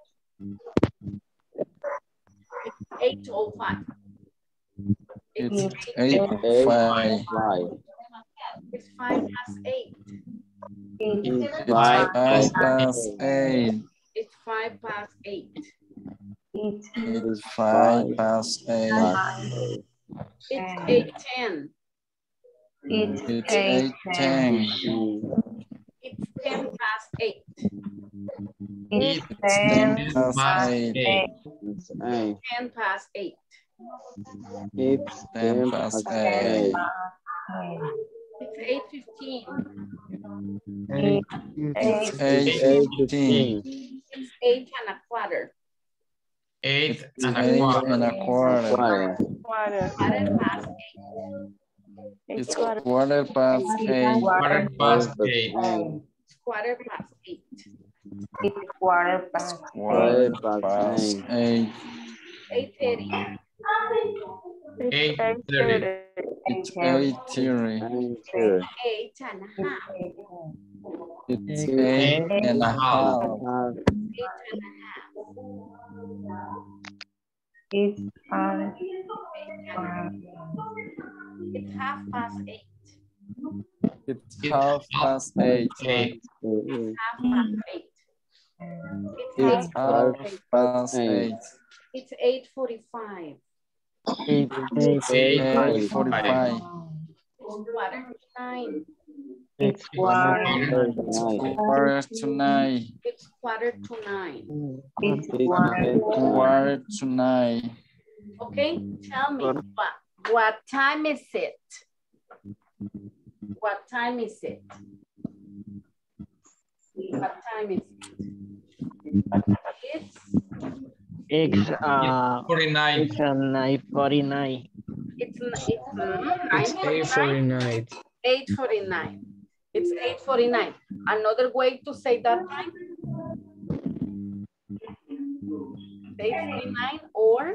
It's 8:05. It's 8:05. 8:05. It's 5 past 8. It's 5 past 8. It's 5 past 8. It's 5 past 8. It's 8:10. It's 8:10. It's 10 past 8. It's 10 past past 8. 8. It's 8. 10 past 8. It's 10 10 past past 8. 8. It's 8:15. It's 8:15. It's 8 1/4. 8 It's and a 8 quarter. and a quarter. Quarter. Quarter past 8. It's quarter past 8. Quarter past 8. It's quarter past 8. It's quarter past Quarter past 8. 8:30. 8:30. It's 8:30. 8 and a half. It's 8 and a half. 8 and a half. It's It's half past 8. It's half past 8. Half past 8. It's half past 8. It's 8:45. 8:45. It's quarter to 9. It's quarter to 9. It's quarter to 9. It's Quarter to 9. Okay, tell me what time is it? What time is it? What time is it? It's 49. It's 9:49. It's 8:49. 8:49. It's 8:49. Another way to say that time? 8:49 or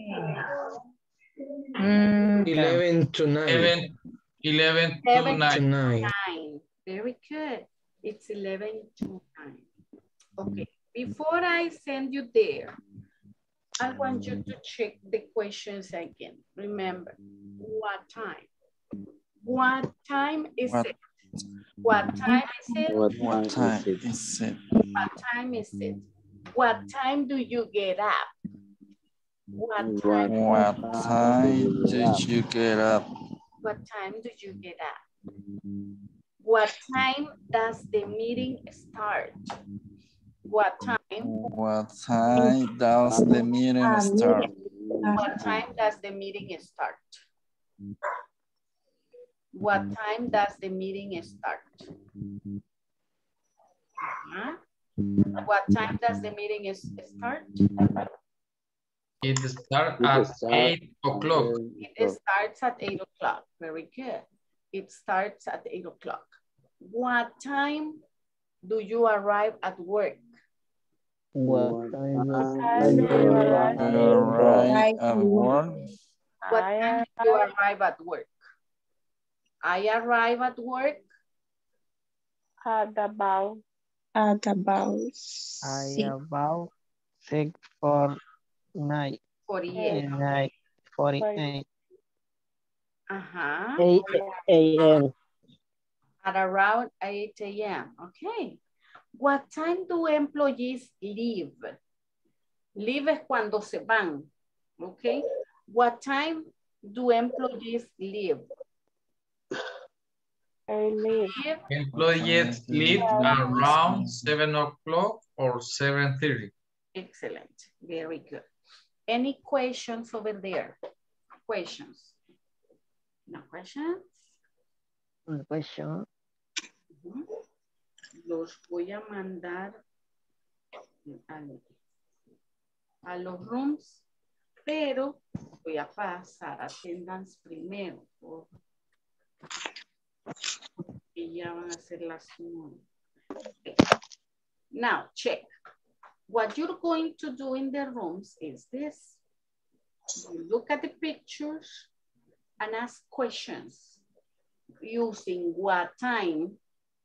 11 to 9. 11 to 9. Very good. It's 11 to 9. Okay. Before I send you there, I want you to check the questions again. Remember, what time? What time is it? What time is it? What time is it? What time is it? What time do you get up? What time? What time did you get up? What time do you get up? What time does the meeting start? What time? What time does the meeting start? What time does the meeting start? What time does the meeting start? What time does the meeting start? It starts at 8 o'clock. It starts at 8 o'clock. Very good. It starts at 8 o'clock. What time do you arrive at work? What time do you arrive at work? What time do you arrive at work? I arrive at work at about 6:49. 48. 48. 8 a.m. At around 8 a.m. Okay. What time do employees leave? Leave es cuando se van. Okay. What time do employees leave? Employees leave around 7 o'clock or 7:30. Excellent. Very good. Any questions over there? Questions? No questions? Una question. Los voy a mandar a los rooms, pero voy a pasar a attendance primero. Y ya van a ser las 9. Okay. Now, check. What you're going to do in the rooms is this. You look at the pictures and ask questions using what time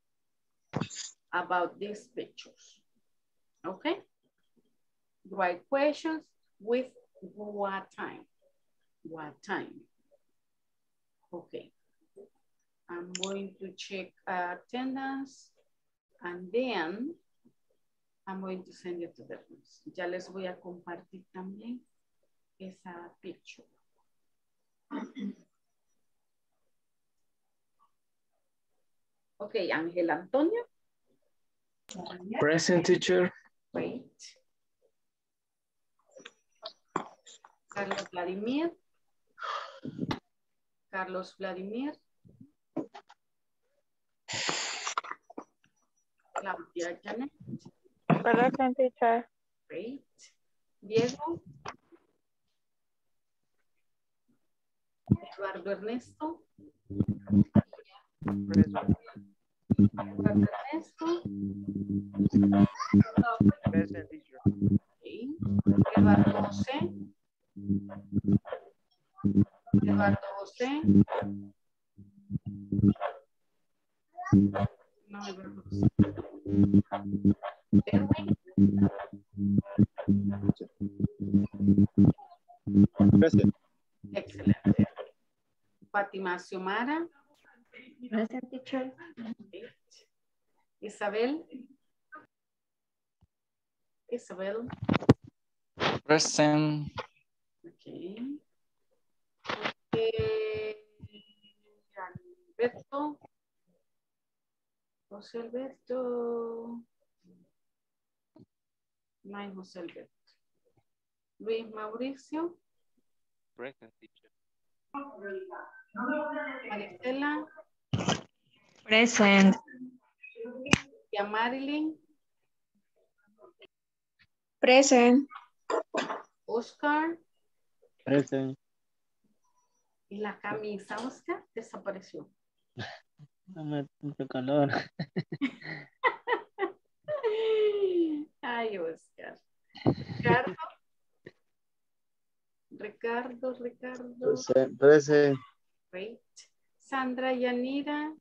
about these pictures. Okay? Write questions with what time. What time? Okay. I'm going to check attendance and then I'm going to send it to the rooms. Ya les voy a compartir también esa picture. Okay, Ángel Antonio. Present, teacher. Wait. Carlos Vladimir. Carlos Vladimir. Claudia Janet. Present, teacher. Great. Diego. Eduardo Ernesto. Present. Eduardo Ernesto. Present, teacher. Okay. Eduardo José. Eduardo José. No, Eduardo José. Erwin. Present. Excelente. Fátima Xiomara. Present, teacher. Isabel. Isabel. Present. Okay. Alberto. José Alberto. No hay José Alberto. Luis Mauricio. Present, teacher. Maricela. Present. Y a Marilyn. Present. Oscar. Present. Y la camisa, Oscar, desapareció. No me tanto calor. Ay, Oscar. Ricardo. Present. Great. Sandra Yanira.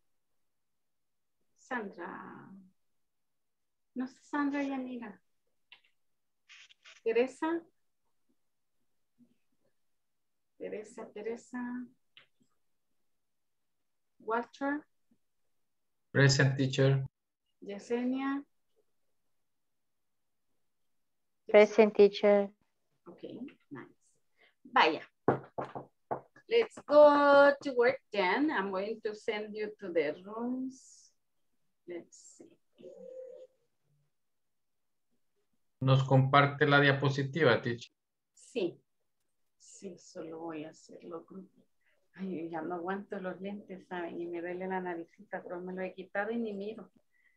Sandra. No sé, Sandra Yanira. Teresa. Walter. Present, teacher. Yesenia. Present, teacher. Okay, nice. Vaya. Let's go to work then. I'm going to send you to the rooms. Let's see. Nos comparte la diapositiva, teacher. Sí, solo voy a hacerlo. Ay, ya no aguanto los lentes, ¿saben? Y me duele la naricita, pero me lo he quitado y ni miro.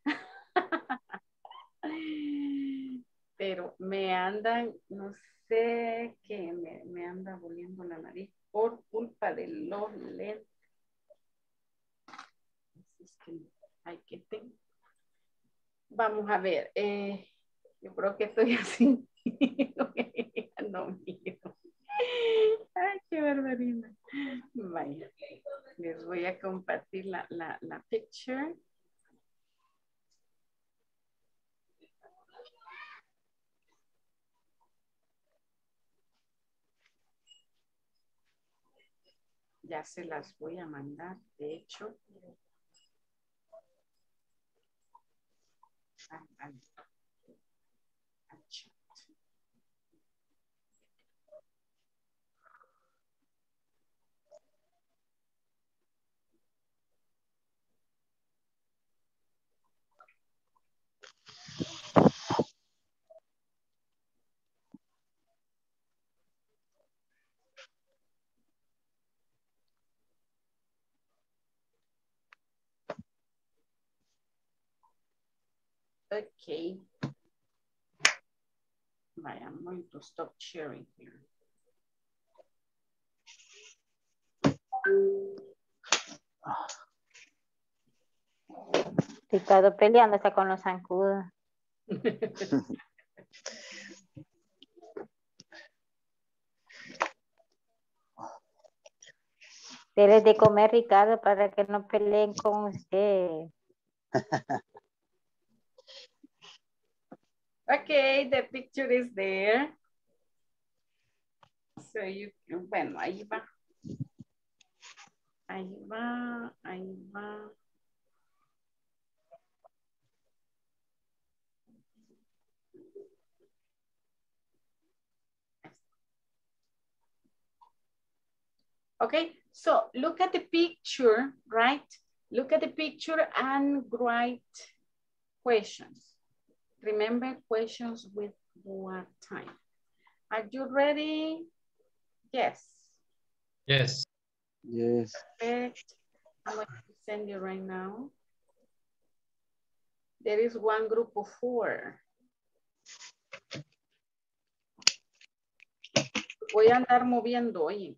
Pero me andan, no sé qué, me anda volviendo la nariz por culpa de los lentes. Es que hay que tener. Vamos a ver, yo creo que estoy así. No miro. Ay, qué barbaridad. Vaya, les voy a compartir la picture. Ya se las voy a mandar, de hecho. Okay. I'm going to stop sharing here. Ricardo peleándose con los zancudos. Dele de comer, Ricardo, para que no peleen con usted. Okay, the picture is there. So bueno, ahí va. Ahí va. Okay, so look at the picture, right? Look at the picture and write questions. Remember questions with what time. Are you ready? Yes. Yes. Yes. Perfect. I'm going to send you right now. There is one group of 4. voy a andar moviendo, oye.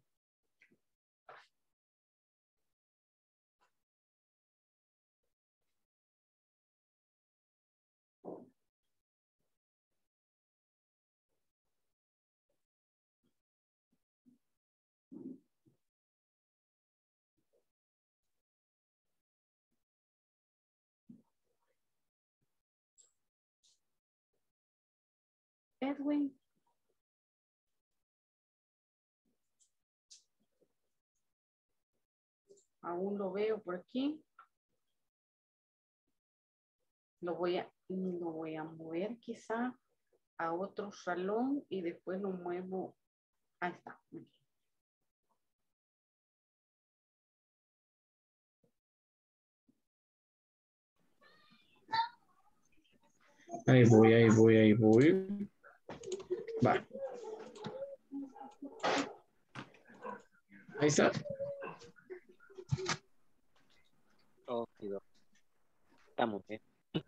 Edwin. Aún lo veo por aquí. Lo voy a mover quizá a otro salón y después lo muevo. Ahí está. Ahí voy. Va. Ahí está. Okay, estamos bien.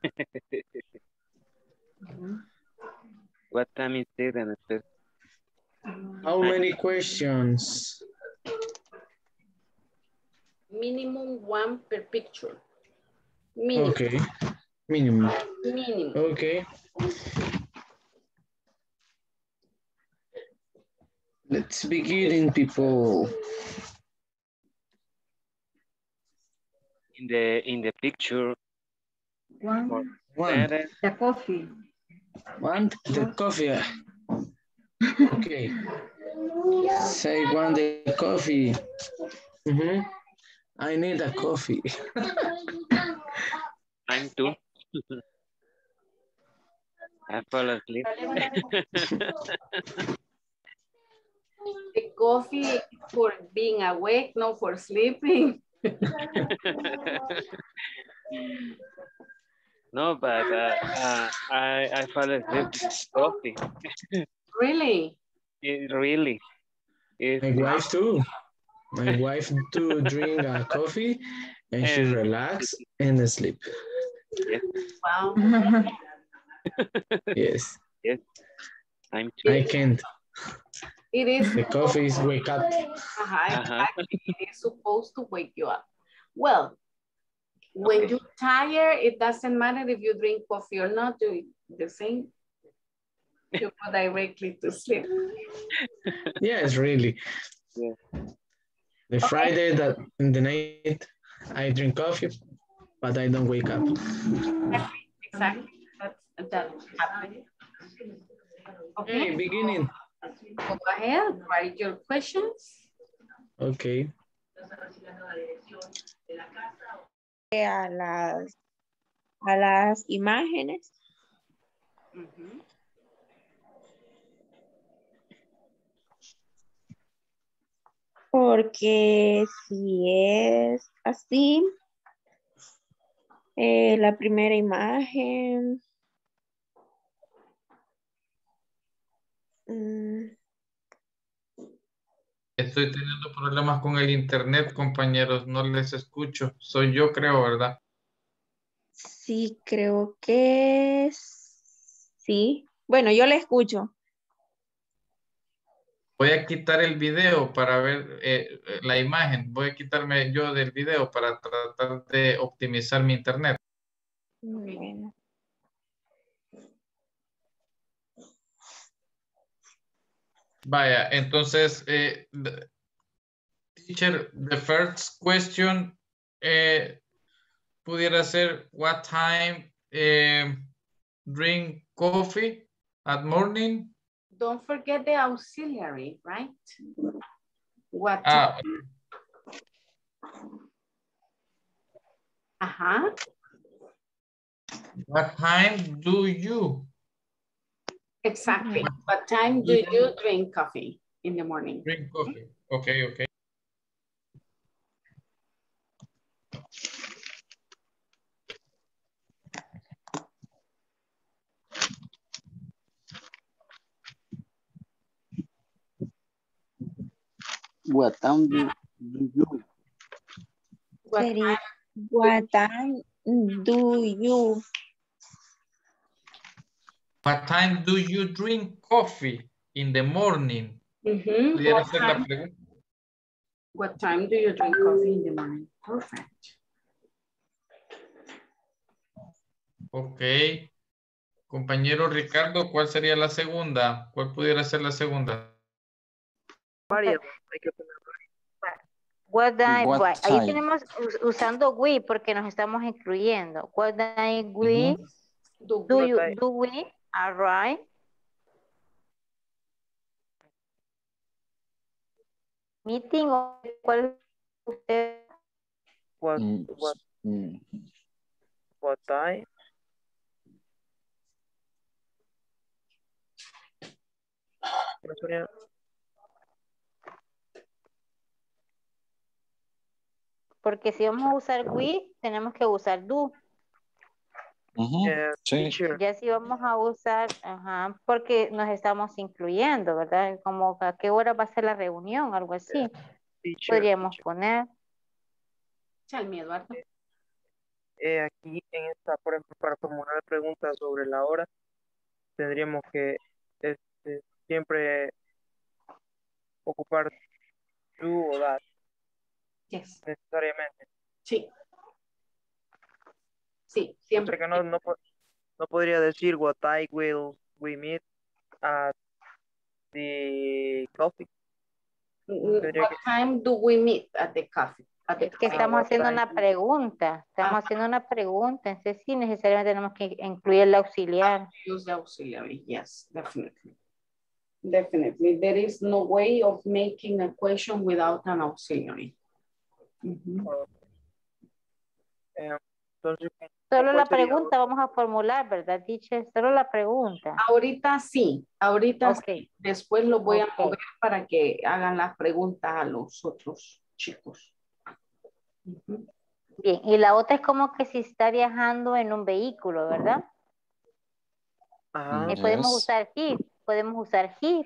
What time is it? How many questions? Minimum one per picture. Minimum. Okay. Minimum. Minimum. Okay. Let's begin, people. In the picture. One. The coffee. One, the coffee. Okay. Say one, the coffee. I need a coffee. Mine too. I fall asleep. The coffee for being awake, not for sleeping. No, but I fall asleep with coffee. Really? Really. My wife too. My wife too drink a coffee and she relax and sleep. Yes. Wow. Yes. Yes. I'm too. I can't. It is. The coffee is wake up. Exactly. It is supposed to wake you up. Well, when you're tired, it doesn't matter if you drink coffee or not, do the same. You go directly to sleep. Yes, really. Yeah. The Friday that in the night I drink coffee, but I don't wake up. Exactly. That happens. Okay. Hey, beginning. Go ahead, write your questions. Okay. A las imágenes. Porque si es así, la primera imagen. Estoy teniendo problemas con el internet, compañeros. No les escucho. Soy yo, creo, ¿verdad? Sí, creo que sí. Bueno, yo le escucho. Voy a quitar el video para ver la imagen. Voy a quitarme yo del video para tratar de optimizar mi internet. Bueno. Vaya, entonces, teacher, the first question pudiera ser, what time drink coffee at morning? Don't forget the auxiliary, right? What? What time do you? Exactly. What time do you drink coffee in the morning? Drink coffee. Okay, okay. What time do you? What time do you? What time do you drink coffee in the morning? ¿Pudiera hacer la pregunta? What time do you drink coffee in the morning? Perfect. Ok. Compañero Ricardo, ¿cuál sería la segunda? ¿Cuál pudiera ser la segunda? What time, What ahí time? tenemos usando we porque nos estamos incluyendo. What time we do we arrive? Meeting o cuál usted. What time? Porque si vamos a usar we, tenemos que usar do. Sí. Ya si vamos a usar, porque nos estamos incluyendo, ¿verdad? Como a qué hora va a ser la reunión, algo así. Podríamos poner. Chalmi, Eduardo. Aquí en esta, por ejemplo, para formular preguntas sobre la hora, tendríamos que siempre ocupar do o that. Yes. Necesariamente. Sí. Sí, siempre. O sea que no podría decir what time will we meet at the coffee. What time do we meet at the coffee? Es que estamos haciendo una pregunta. Estamos haciendo una pregunta. Entonces sí, necesariamente tenemos que incluir el auxiliar. Use the auxiliary, yes, definitely. Definitely. There is no way of making a question without an auxiliary. Entonces, solo la pregunta vamos a formular, ¿verdad, teacher? Solo la pregunta. Ahorita sí, sí. Después lo voy a mover para que hagan las preguntas a los otros chicos. Bien, y la otra es como que si está viajando en un vehículo, ¿verdad? Y podemos usar he, podemos usar he.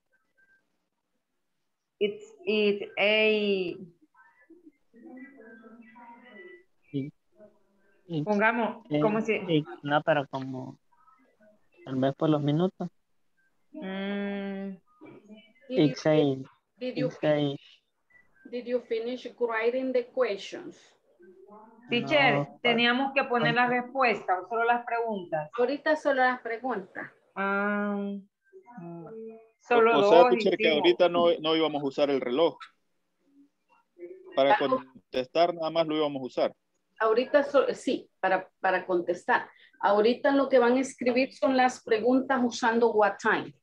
It's a... Pongamos, ¿cómo se...? No, pero como, tal vez por los minutos. Did you finish writing the questions? Teacher, No, teníamos que poner la respuesta o solo las preguntas. Ahorita solo las preguntas. Solo o sea, teacher, que ahorita no íbamos a usar el reloj. Para contestar nada más lo íbamos a usar. Ahorita sí, para contestar. Ahorita lo que van a escribir son las preguntas usando what time.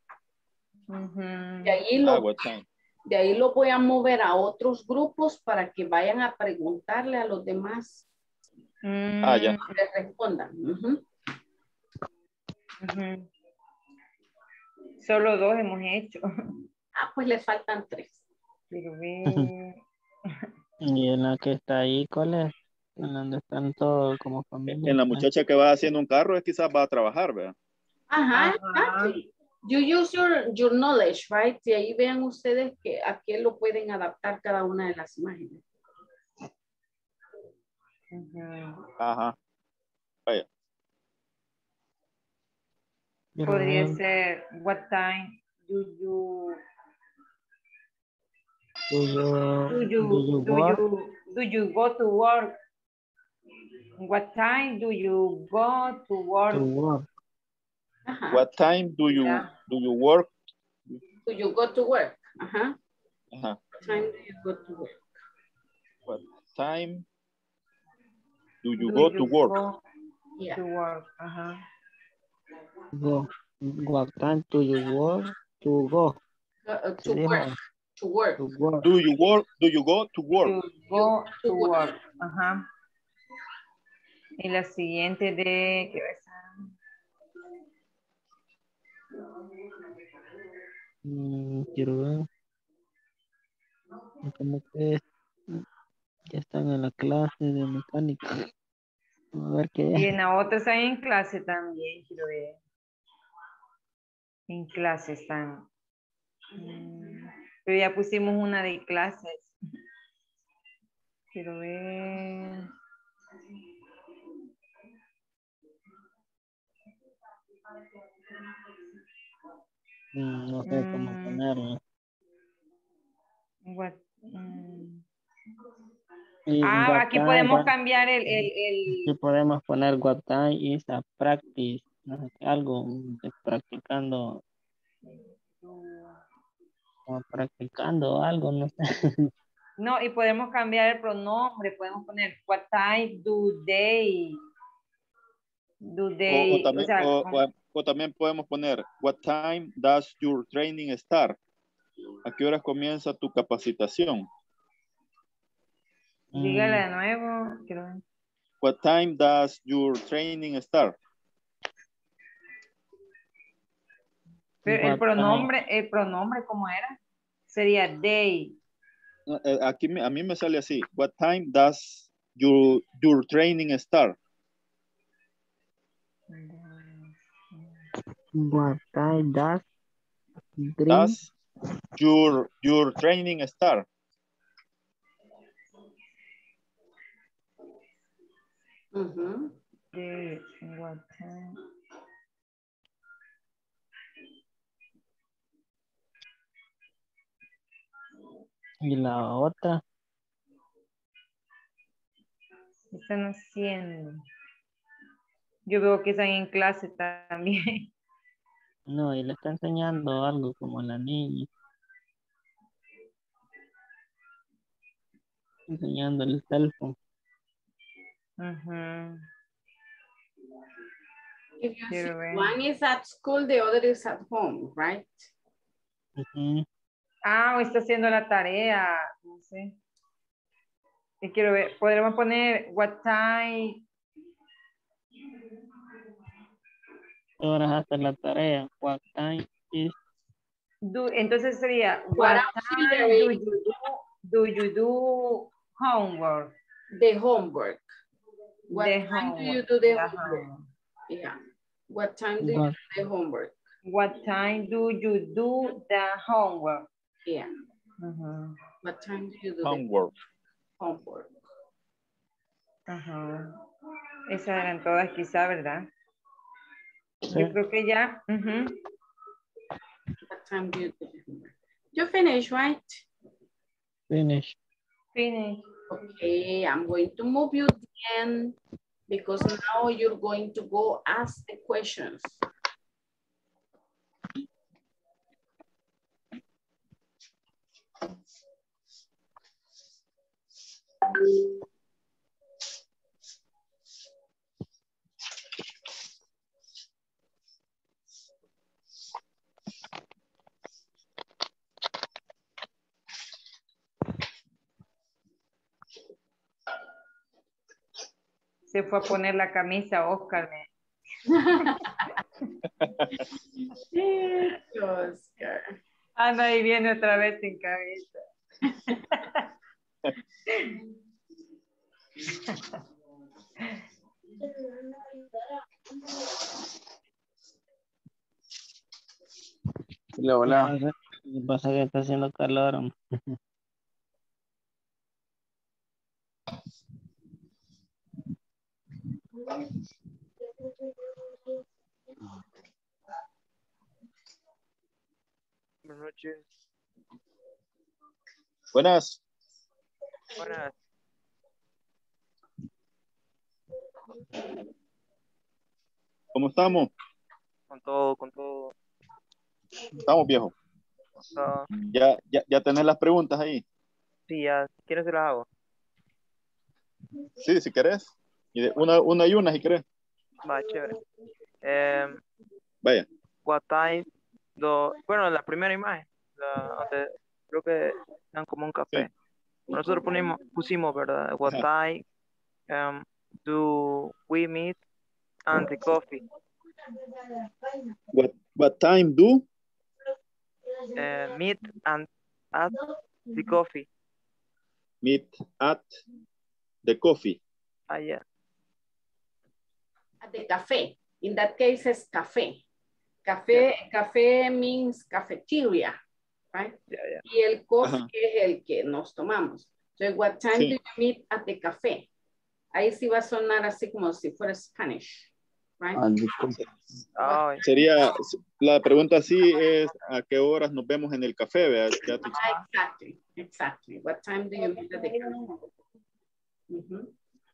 De ahí lo voy a mover a otros grupos para que vayan a preguntarle a los demás. Ya. Les respondan. Solo 2 hemos hecho. Pues les faltan 3. Y en la que está ahí, ¿cuál es? En donde están todos como familia. En la muchacha que va haciendo un carro, quizás va a trabajar, ¿verdad? Exactly. You use your knowledge, right? Y ahí vean ustedes que a qué lo pueden adaptar cada una de las imágenes. Vaya. Podría ser, what time do you go to work? What time do you go to work? What time do you work? Do you go to work? What time do you go to work? What time do you go to work? To work. Go. What time do you work to go? To work. To work. Do you go to work? To go to work. Y la siguiente de... ¿qué va a ser? Quiero ver. Como que ya están en la clase de mecánica. A ver qué. Y en la otra están en clase también, quiero ver. En clase están. Pero ya pusimos una de clases. Quiero ver. No sé cómo ponerlo. Aquí podemos cambiar el... Sí, podemos poner what time is a practice. No sé, algo de practicando. Como practicando algo, no sé. No, y podemos cambiar el pronombre. Podemos poner what time do they... O también podemos poner, what time does your training start? ¿A qué horas comienza tu capacitación? Dígale de nuevo. Quiero ver. What time does your training start? Pero el pronombre, ¿cómo era? Sería they. Aquí a mí me sale así. What time does your training start? What time does your training start? What time? Y la otra. ¿Qué están haciendo? Yo veo que están en clase también. No, y le está enseñando algo como la niña. Enseñando el teléfono. One is at school, the other is at home, right? O está haciendo la tarea. No sé. Y quiero ver, podremos poner what time. Ahora hace la tarea. What time is... Entonces sería, what time do you do homework? The homework. What time do you do the homework? Yeah. What time do you do the homework? What time do you do the homework? Yeah. What time do you do homework? Homework. Esas eran todas quizá, ¿verdad? Sí. Yo creo que ya. What time do you do the homework? You finished, right? Finish. Okay, I'm going to move you again because now you're going to go ask the questions. Se fue a poner la camisa, Oscar. Oscar. Anda ahí viene otra vez sin camisa. Hola. Pasa que está haciendo calor. Buenas noches. Buenas. Buenas. ¿Cómo estamos? Con todo. Estamos, viejo. ¿Ya tenés las preguntas ahí? Sí, ya. ¿Quieres que las hago? Sí, si querés. Y una y una, si querés. Va, chévere. Vaya. What time bueno, la primera imagen, donde creo que dan como un café. Sí. Nosotros pusimos, ¿verdad? What time do we meet and the coffee? What time do? Meet and at the coffee. Meet at the coffee. Yeah. At the cafe. In that case, it's cafe. Café means cafeteria, right? Yeah. Y el coffee es el que nos tomamos. So, what time do you meet at the cafe? Ahí sí va a sonar así como si fuera Spanish, right? Sería, la pregunta sí es, ¿a qué horas nos vemos en el café? Exactly. What time do you meet at the cafe? Ujú.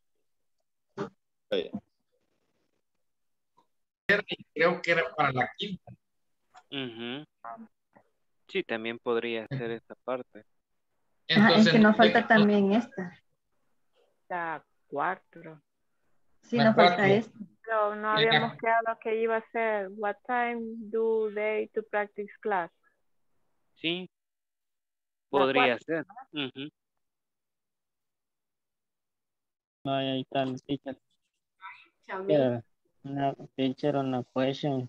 Creo que era para la quinta. Ujú. Sí, también podría ser esta parte. Es que nos falta también esta. La 4. Sí, La nos falta 4. esta. Pero no habíamos quedado que iba a ser what time do they to practice class. Sí, La podría 4. ser. Ujú. Vaya, ahí está el teacher. Tell me. Yeah, una teacher on a question.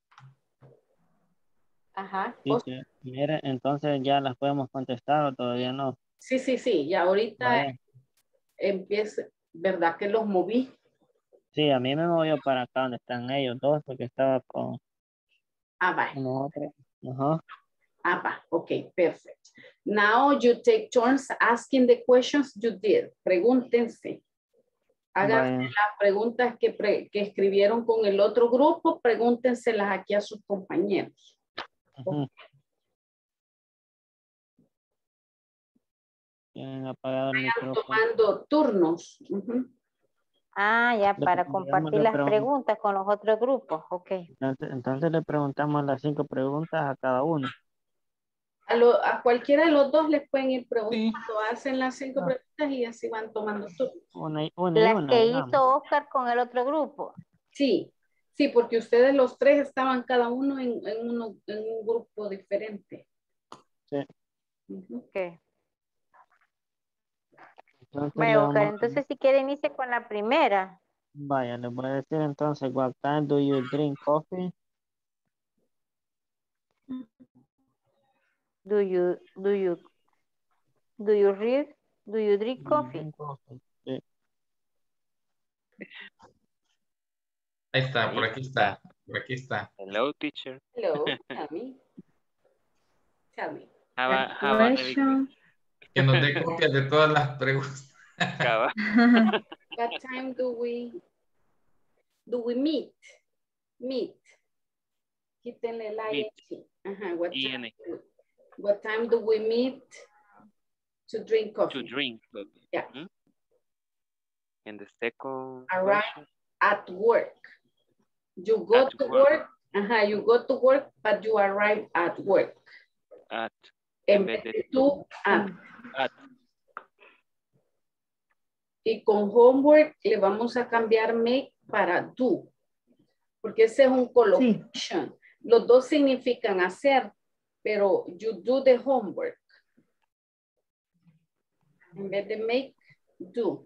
Ajá. Teacher. Mire, entonces ya las podemos contestar o todavía no. Sí, sí, sí. Y ahorita Vaya. empieza, ¿verdad que los moví? Sí, a mí me movió para acá donde están ellos dos porque estaba con Bye. nosotros. Ajá. Va. Okay, perfect. Now you take turns asking the questions you did. Pregúntense. Háganse Vaya. las preguntas que escribieron con el otro grupo, pregúntenselas aquí a sus compañeros. Ujú. Tienen apagado el Vayan micrófono. tomando turnos. Ujú. Ah, ya, para Digamos, compartir le las pregun- preguntas con los otros grupos. Ok. entonces le preguntamos las 5 preguntas a cada uno. A cualquiera de los dos les pueden ir preguntando. Hacen las 5 preguntas y así van tomando turnos. Una y Las una, que digamos. hizo Oscar con el otro grupo. Sí, sí, porque ustedes los tres estaban cada uno en un grupo diferente. Sí. Ujú. Ok. Entonces Vaya, le Oscar, vamos a- entonces si quiere inicie con la primera. Vaya, les voy a decir entonces, what time do you drink coffee? Do you read? Do you drink coffee? Drink coffee. Sí. Ahí está, Ahí por aquí está. Por aquí está. Hello, teacher. Hello, tell me. Tell me. Have a heavy Question. Que nos dé copias de todas las preguntas. cava. What time do we meet? Meet. Quítenle el Meet. ing. Ajá, IN. what time do we meet to drink To coffee? drink coffee. Yeah. Mhm. And the second Arrive question. at work. You go At to work. work. Ajá, you go to work, but you arrive at work. At. En En vez vez de de tú, at. at. Y con homework le vamos a cambiar make para do. Porque ese es un collocation. Los dos significan hacer, pero you do the homework. En vez de make, do.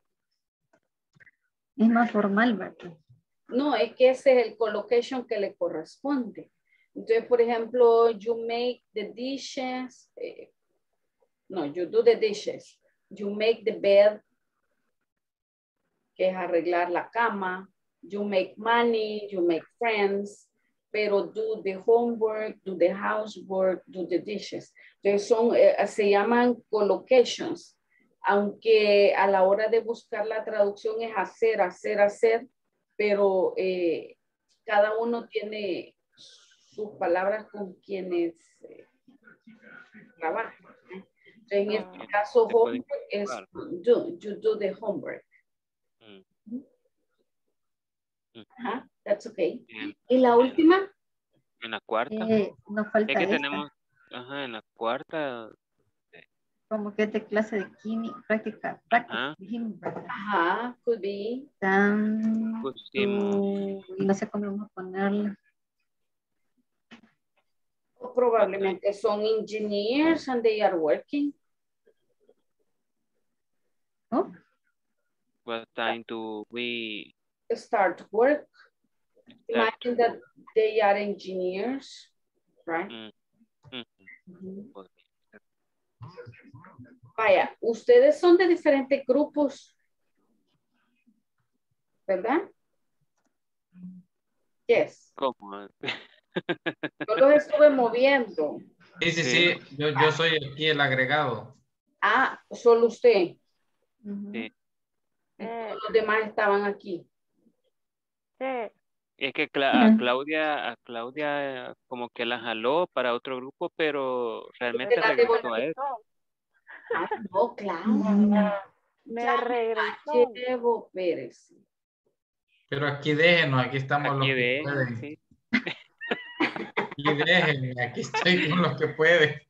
Es más formal, ¿verdad? No, es que ese es el collocation que le corresponde. Entonces, por ejemplo, you make the dishes. No, you do the dishes. You make the bed, que es arreglar la cama. You make money, you make friends, pero do the homework, do the housework, do the dishes. Entonces se llaman collocations, aunque a la hora de buscar la traducción es hacer, hacer, hacer, pero cada uno tiene sus palabras con quienes trabajan. Entonces, en este caso, homework es do, you do the homework. Ajá, that's okay. ¿Y la última? En la cuarta. Nos falta Es que esta. tenemos, ajá, en la cuarta. Como que es de clase de química, práctica, dijimos, ¿verdad? Ajá, could be. Y no sé cómo vamos a ponerle. Probablemente son engineers and they are working. ¿Oh? What time do we start work? Imagine that they are engineers, right? Vaya, ustedes son de diferentes grupos, ¿verdad? Yes. ¿Cómo? Yo los estuve moviendo. Sí, sí, sí. Yo soy aquí el agregado. Ah, solo usted. Sí. Todos los demás estaban aquí. Sí. Es que a Claudia como que la jaló para otro grupo, pero realmente regresó a él. Ah, no, Claudia. Me regresó. Llevo, Pérez. Pero aquí déjenos, aquí estamos Aquí los que de, pueden. sí. Aquí déjenme, aquí estoy con los que pueden.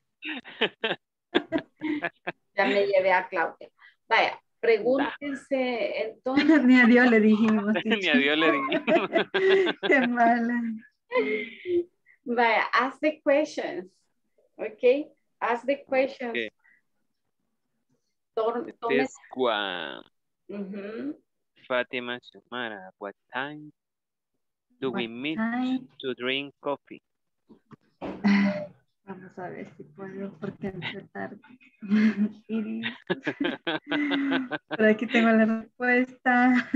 Ya me llevé a Claudia. Vaya, pregúntense entonces. Ni a Dios le dijimos. Ni a Dios le dijimos. Qué mala. Vaya, ask the questions. Okay, ask the questions. Okay. Tome. This one. Ujú. Fatima Sumara, what time do we meet to drink coffee? Vamos a ver si puedo, porque entré tarde. Iris. Por aquí tengo la respuesta.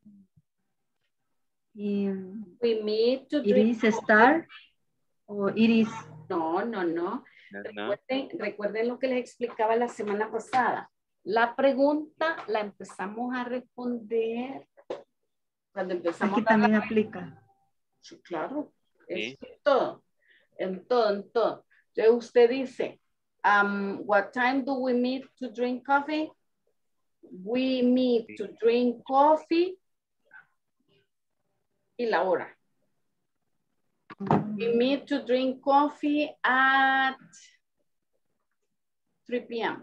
Y, We meet to drink Iris Star o Iris. No. Recuerden lo que les explicaba la semana pasada. La pregunta la empezamos a responder cuando empezamos Aquí también aplica. Sí, claro. Sí. En todo. Entonces usted dice, what time do we meet to drink coffee? We meet to drink coffee. Y la hora. We meet to drink coffee at 3 p.m.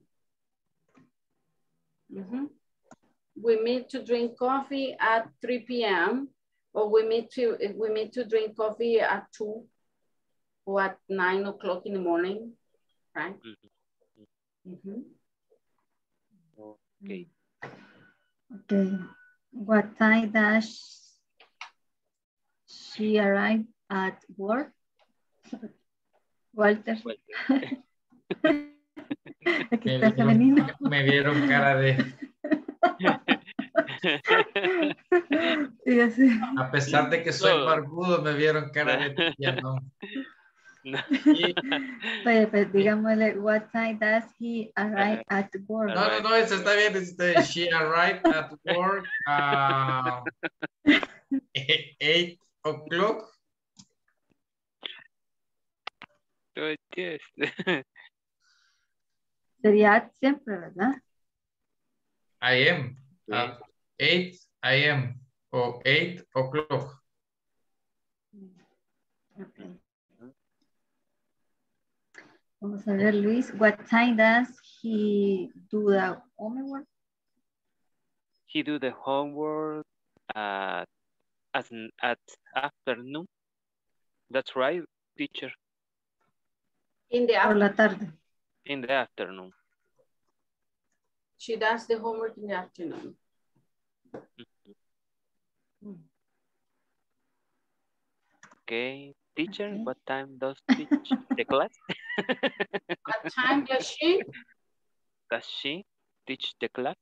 We meet to drink coffee at 3 p.m. or we meet to drink coffee at 2 or at 9 o'clock in the morning, right? Okay. Okay. What time does she arrive at work? Walter. Aquí está femenino. Me vieron cara de... A pesar de que soy barbudo, me vieron cara de piano. Pues digámosle, what time does he arrive at work? No, eso está bien. She arrived at work 8 o'clock. Yes. Sería at siempre, ¿verdad? I am. 8 a.m. o 8 o'clock. Okay. Vamos a ver, Luis. What time does he do the homework? He do the homework at afternoon. That's right, teacher. In the Por la tarde. In the afternoon. She does the homework in the afternoon. Okay, teacher, what time does teach the class? What time does she? Does she teach the class?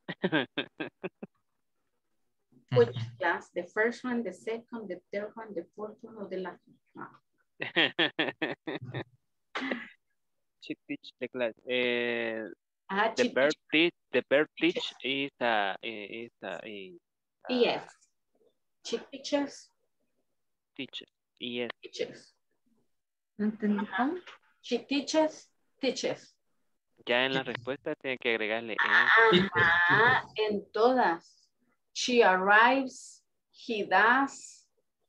Which class? The first one, the second, the third one, the fourth one, or the last one? She teach the class. The verb teach is yes. She teaches. Teaches. Yes. Teaches. ¿No entendí cómo? She teaches. Ya en la respuesta tiene que agregarle en todas. She arrives. He does.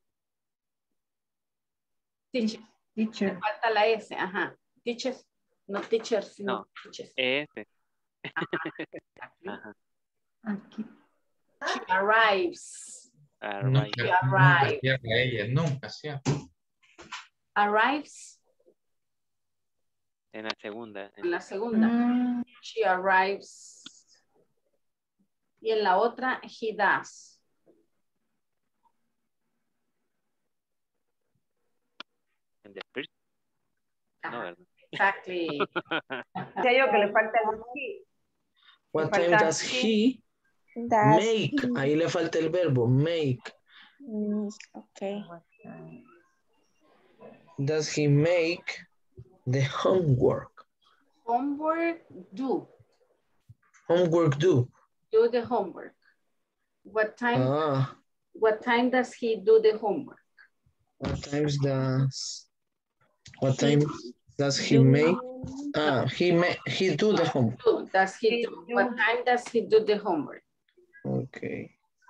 Teaches. Teacher. Me falta la S. Ajá. Teaches. No teachers, sino teaches. S. Ajá. Aquí. She arrives. Nunca cierra. Arrives. En la segunda. En la segunda. She arrives. Y en la otra, he does. En the first. No, ¿verdad? Exactly. Sé yo que le falta el he. What time does he make? Ahí le falta el verbo, make. Okay. Does he make the homework? Homework, do. Homework, do. Do the homework. What time does he do the homework? What time Does he make? He do the homework. Does he do? What time does he do the homework? Okay.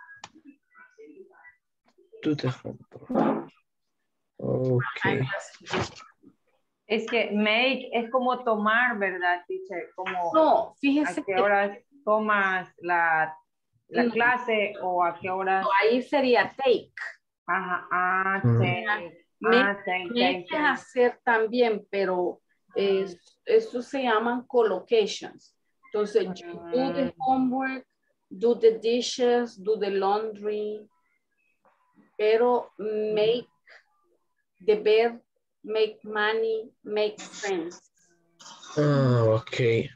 Do the homework. Okay. Es que make es como tomar, ¿verdad, teacher? Como no, fíjese a qué horas tomas la clase o a qué horas. No, ahí sería take. Ajá, take. Make es hacer también, pero eso se llaman collocations. Entonces, you do the homework, do the dishes, do the laundry, pero make the bed, make money, make friends. Okay.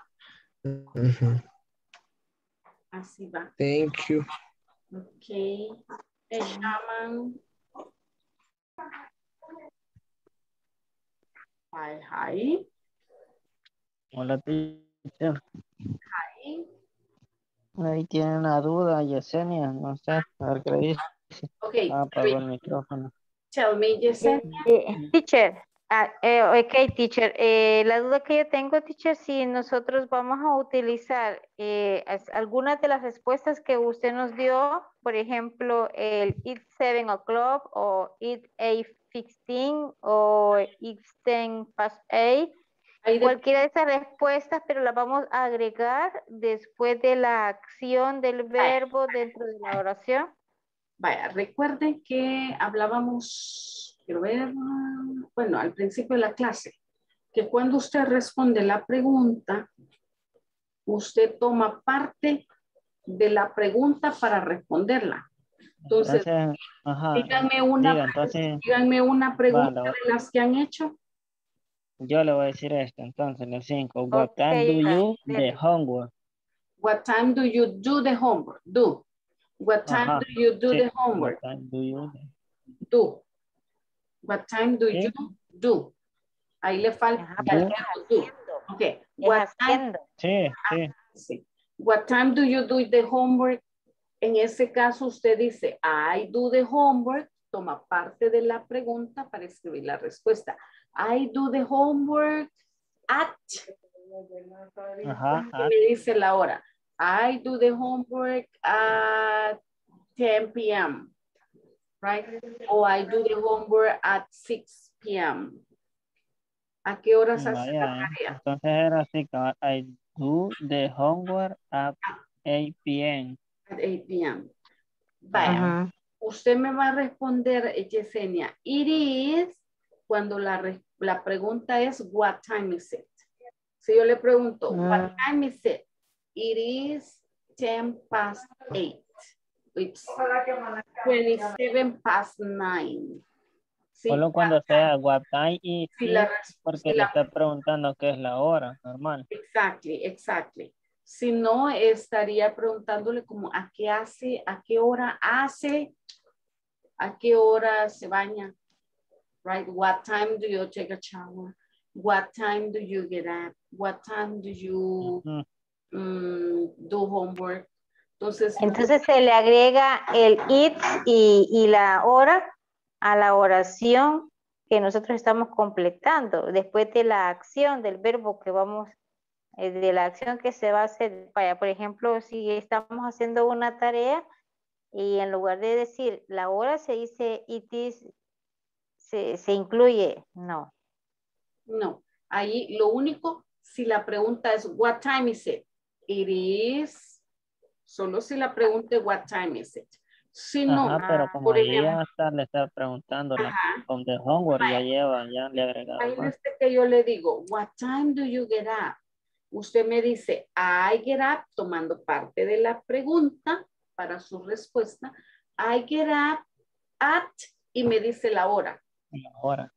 Así va. Thank you. Ok. Me llaman. Hi. Hola, teacher. Hi. Ahí tiene una duda, Yesenia. No sé, a ver qué le dice. Ok. Apagó el micrófono. Tell me, Yesenia. Teacher. Ok, teacher. La duda que yo tengo, teacher, si nosotros vamos a utilizar algunas de las respuestas que usted nos dio, por ejemplo, el it's 7 o'clock o it's 8:15 o it's 10:08. Cualquiera de esas respuestas, pero las vamos a agregar después de la acción del verbo dentro de la oración. Vaya, recuerden que hablábamos, quiero ver, bueno, al principio de la clase, que cuando usted responde la pregunta, usted toma parte de la pregunta para responderla. Entonces, díganme una pregunta de las que han hecho. Yo le voy a decir esto, entonces, los 5. What time do you do the homework? What time do you do the homework? Do. What time do you do the homework? What time do you do? What time do you do? Ahí le falta do. Okay. What time? Sí. What time do you do the homework? En ese caso usted dice I do the homework, toma parte de la pregunta para escribir la respuesta. I do the homework at. Y me dice la hora. I do the homework at 10 p.m. Right? Or I do the homework at 6 p.m. ¿A qué horas hace la tarea? Entonces era así, I do the homework at 8 p.m. At 8 p.m. Vaya. Usted me va a responder, Yesenia, it is, cuando la pregunta es, what time is it? Si yo le pregunto, what time is it? It is 8:10. It's 9:27. Sí, solo cuando sea what time is it, porque le está preguntando qué es la hora, normal. Exactly. Si no, estaría preguntándole como a qué hace, a qué hora hace, a qué hora se baña. Right? What time do you take a shower? What time do you get up? What time do you do homework? Entonces se le agrega el it y la hora a la oración que nosotros estamos completando después de la acción del verbo que vamos, de la acción que se va a hacer. Vaya, por ejemplo, si estamos haciendo una tarea y en lugar de decir la hora se dice it is, se incluye, no. No, ahí lo único, si la pregunta es what time is it? It is, solo si la pregunta es what time is it. Si no, pero como ya le está preguntando con the homework, ya le agregado. Imagínese que yo le digo, what time do you get up? Usted me dice, I get up, tomando parte de la pregunta para su respuesta. I get up at, y me dice la hora. La hora.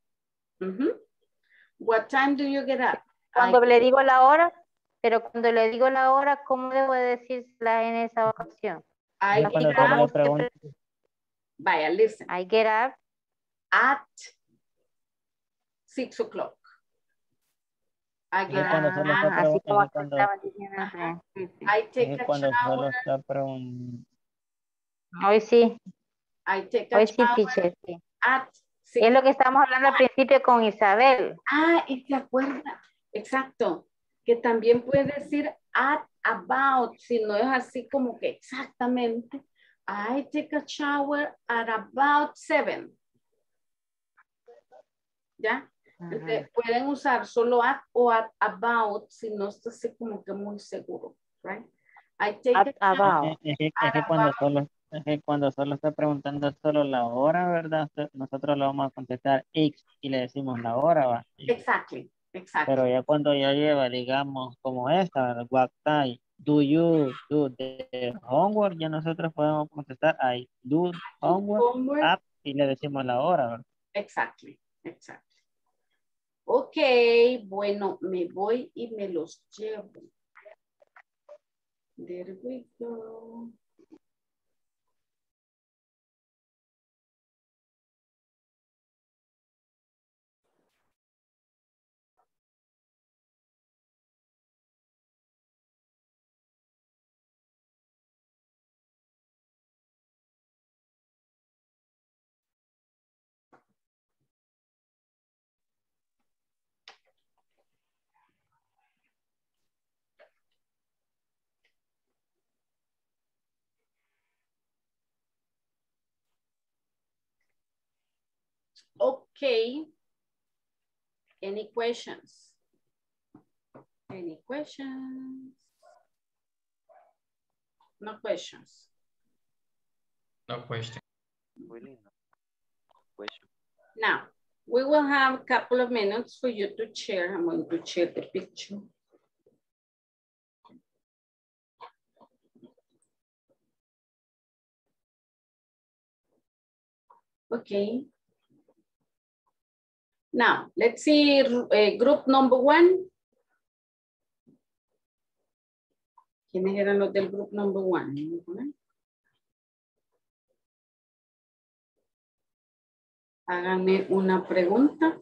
What time do you get up? Cuando le digo la hora, pero cuando le digo la hora, ¿cómo debo decirla en esa ocasión? I get up. Vaya, listen. I get up at 6 o'clock. I get up. Así como estaba diciendo. I take a shower. Hoy sí. I take a shower at Sí. Es lo que estamos hablando al principio con Isabel. Ah, y te acuerdas. Exacto. Que también puede decir at about, si no es así como que exactamente. I take a shower at about 7. ¿Ya? Entonces, pueden usar solo at o at about si no está así como que muy seguro. Right? I take a shower Es que cuando solo está preguntando solo la hora, ¿verdad? Nosotros le vamos a contestar X y le decimos la hora, ¿va? Exactly. Pero ya cuando ya lleva, digamos, como esta, ¿verdad? What time do you do the homework? Ya nosotros podemos contestar I do homework up y le decimos la hora, ¿verdad? Exactly. Ok, bueno, me voy y me los llevo. There we go. Okay. Any questions? Any questions? No questions. No question. Really, no question. Now, we will have a couple of minutes for you to share. I'm going to share the picture. Okay. Now, let's see group number 1. ¿Quiénes eran los del group number 1? Háganme una pregunta.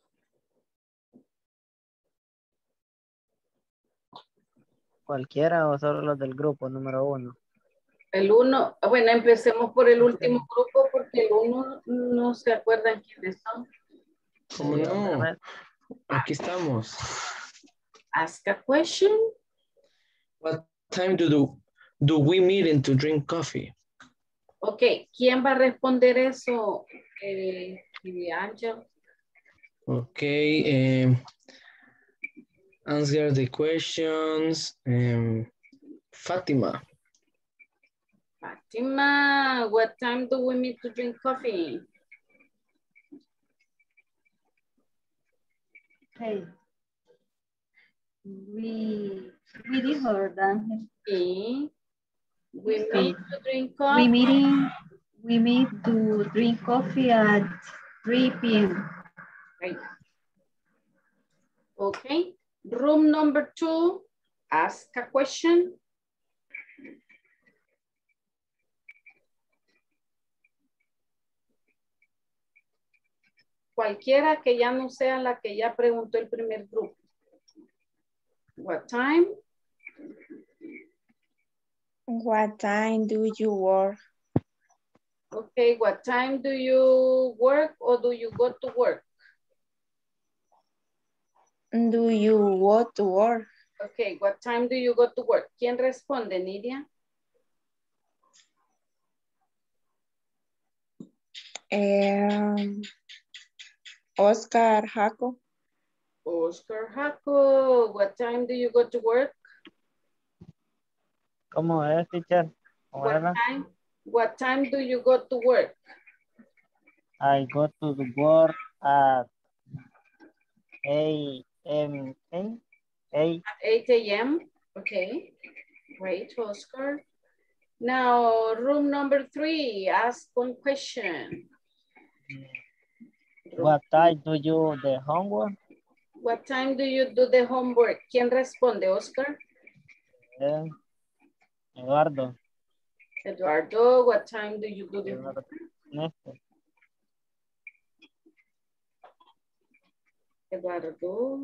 Cualquiera o solo los del grupo número 1. El 1, bueno, empecemos por el último grupo porque el 1 no se acuerdan quiénes son. ¿Cómo no? Aquí estamos. Ask a question. What time do we meet to drink coffee? Ok, ¿quién va a responder eso? Ángel. Okay, answer the questions. Fatima. Fatima, what time do we meet to drink coffee? Okay. We dijo, Ángel. Sí. We meet to drink coffee. We meet to drink coffee at 3 p.m. Right. Okay. Room number 2, ask a question. Cualquiera que ya no sea la que ya preguntó el primer grupo. What time? What time do you work? Okay, what time do you work or do you go to work? Do you go to work? Okay, what time do you go to work? ¿Quién responde, Nidia? Oscar Jaco. Oscar Jaco, what time do you go to work? ¿Cómo es, teacher? What time do you go to work? I go to the work at 8 a.m. 8 a.m. Okay, great, Oscar. Now, room number 3, ask one question. What time do you do the homework? What time do you do the homework? ¿Quién responde, Oscar? Eduardo. Eduardo, what time do you do the homework? Néstor. Eduardo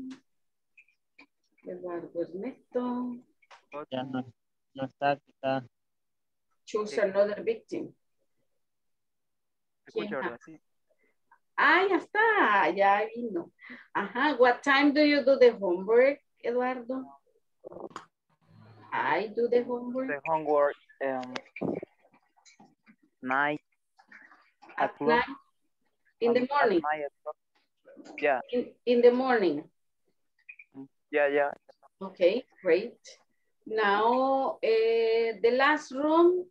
Ernesto. Ya no está, está. Choose another victim. Escucha, ¿verdad? Sí. Ah, ya está, ya vino. Ajá, what time do you do the homework, Eduardo? I do the homework. The homework 9 At o'clock. 9 in the morning. At 9 o'clock. Yeah. In the morning. Yeah. Okay, great. Now, the last room.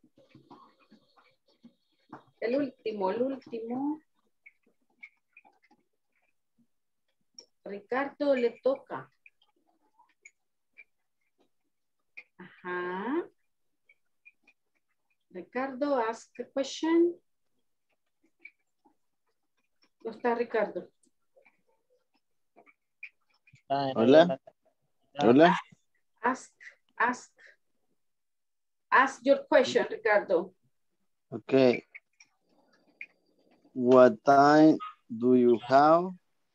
El último. Ricardo, le toca. Ajá. Ricardo, ask a question. ¿No está Ricardo? Hola. Hola. Ask your question, Ricardo. Okay. What time do you have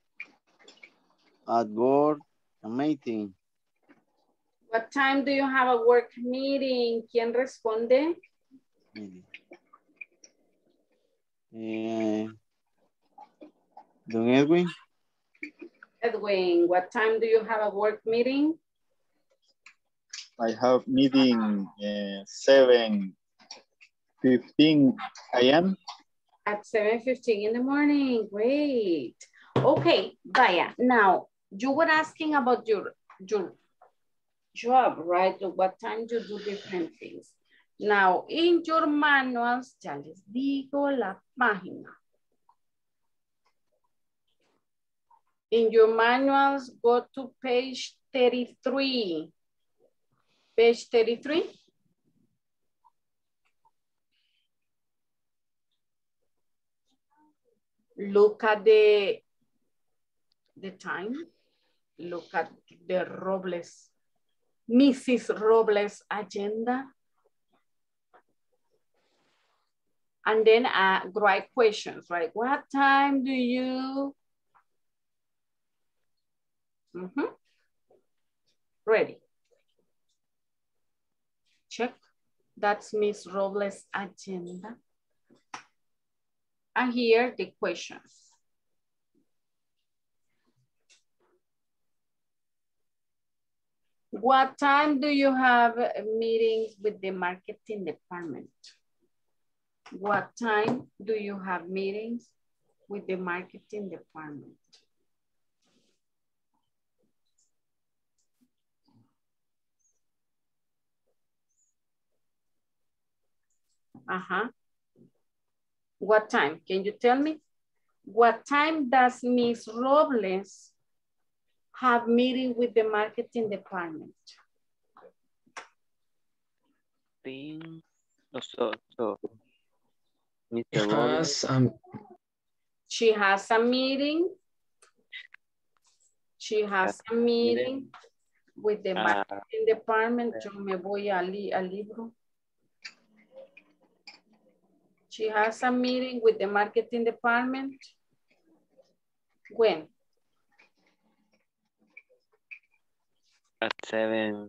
at work meeting? What time do you have a work meeting? ¿Quién responde? Don Edwin. Edwin, what time do you have a work meeting? I have meeting 7:15 a.m. At 7:15 in the morning, great. Okay, vaya, now, you were asking about your job, right? What time you do different things. Now, in your manuals, ya les digo la página. In your manuals, go to page 33. Page 33. Look at the time. Look at the Robles, Mrs. Robles agenda. And then write questions, right? What time do you? Ready. Check. That's Miss Robles' agenda. And here the questions. What time do you have meetings with the marketing department? What time do you have meetings with the marketing department? What time? Can you tell me? What time does Miss Robles have meeting with the marketing department? She has a meeting. She has a meeting with the marketing department. Yo me voy al libro. She has a meeting with the marketing department. When? At 7.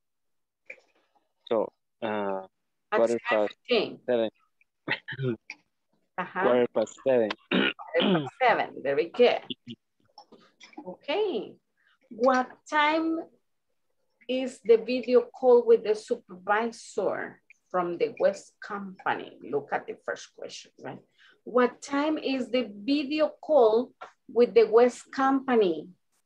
So, at 7:15. 7. Quarter past 7. 7, very good. Okay. What time is the video call with the supervisor from the West Company? Look at the first question, right? What time is the video call with the West Company?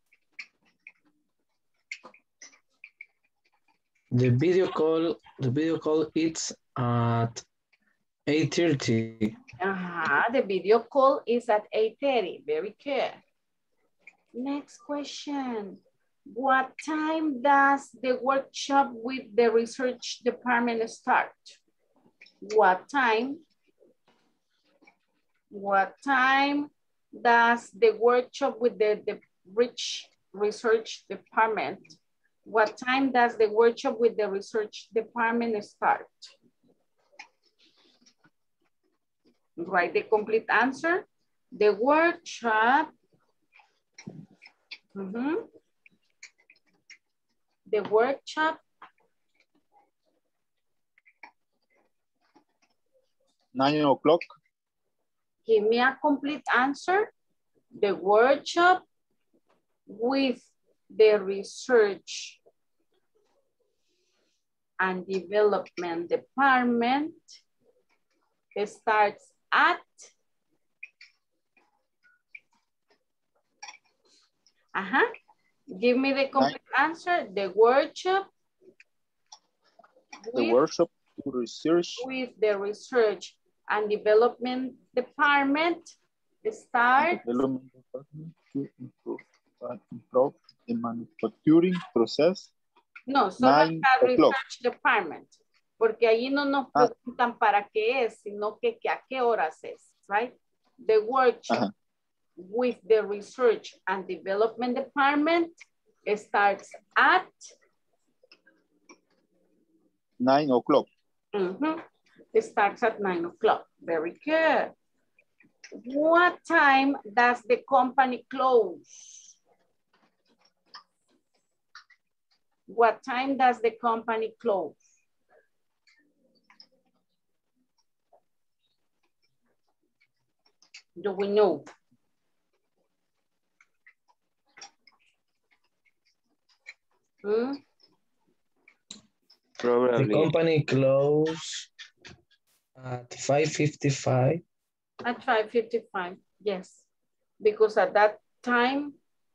The video call it's at 8:30. The video call is at 8:30. Very good. Next question. What time does the workshop with the research department start? What time does the workshop with the research department, what time does the workshop with the research department start? Write the complete answer. The workshop, the workshop 9 o'clock. Give me a complete answer. The workshop with the research and development department starts at give me the complete answer. The workshop research with the research and development department starts to improve the manufacturing process. No, solo el 9 o'clock. research department, porque allí no nos preguntan para qué es, sino que a qué horas es, right? The workshop with the research and development department starts at 9 o'clock. It starts at 9 o'clock. Very good. What time does the company close? What time does the company close? Do we know? The company closed at 5:55. At 5:55, yes. Because at that time,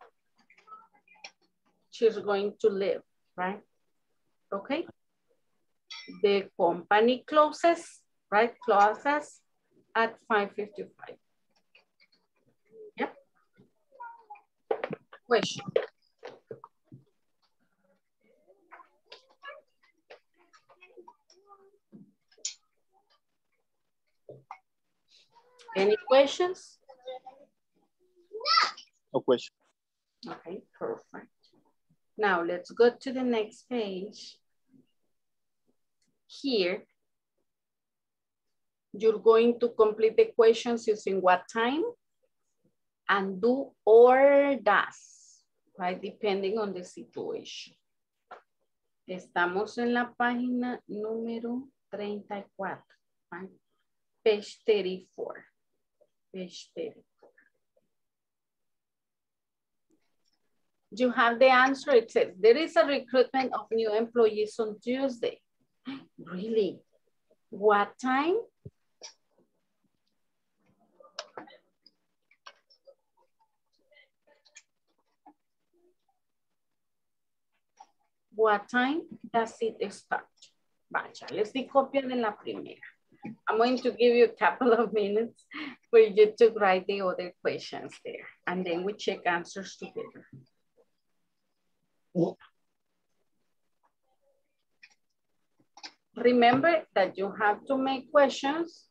she's going to leave, right? Okay. The company closes, right? Closes at 5:55. Yep. Question. Any questions? No question. Okay, perfect. Now let's go to the next page. Here, you're going to complete the questions using what time and do or does, right? Depending on the situation. Estamos en la página número 34, right? Page 34. Page 34. You have the answer. It says, there is a recruitment of new employees on Tuesday. Really? What time? What time does it start? Vaya, les di copia de la primera. I'm going to give you a couple of minutes for you to write the other questions there. And then we check answers together. Remember that you have to make questions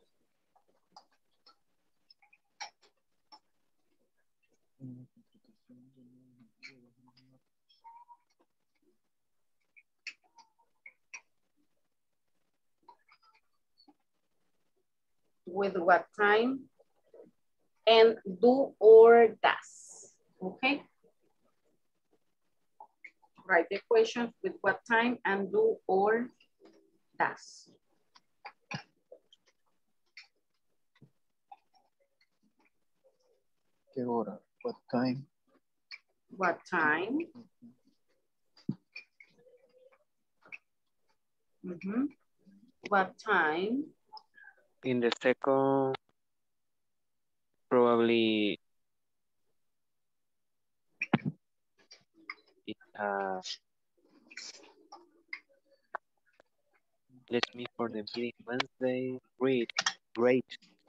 with what time and do or does, okay? Write the questions with what time and do or does. ¿Qué hora? What time? What time? What time? In the second, probably let me for the meeting Wednesday. Great.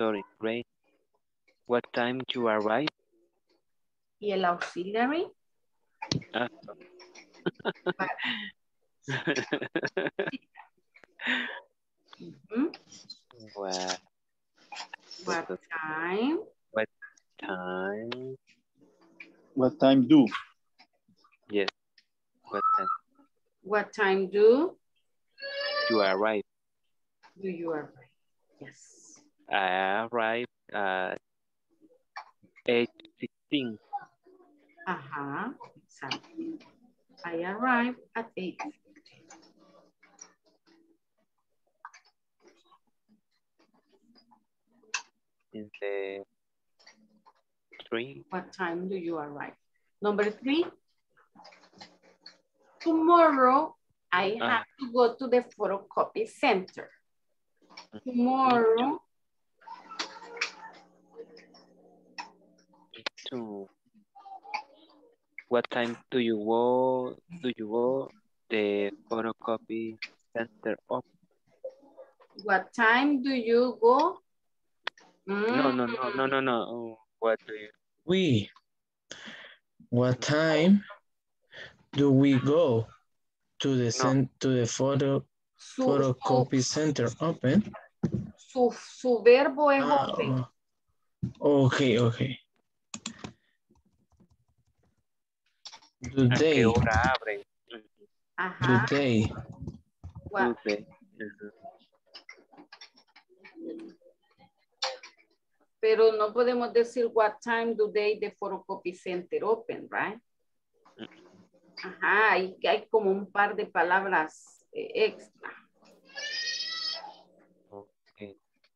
What time you arrive? ¿Y el auxiliary? What time? What time? What time do? Yes. What time? What time do you arrive? Do you arrive? Yes. I arrive at 8:15. Exactly. I arrive at 8:15. in the train. What time do you arrive? Number 3. Tomorrow, I have to go to the photocopy center. Tomorrow. What time do you go? The photocopy center up? What time do you go? No. What do you? What time do we go to the photocopy center open? Su verbo es open. Okay. Do ¿A qué hora abren? Ajá. Today. Pero no podemos decir what time do they the photocopy center open, right? Ajá, hay como un par de palabras extra. Okay.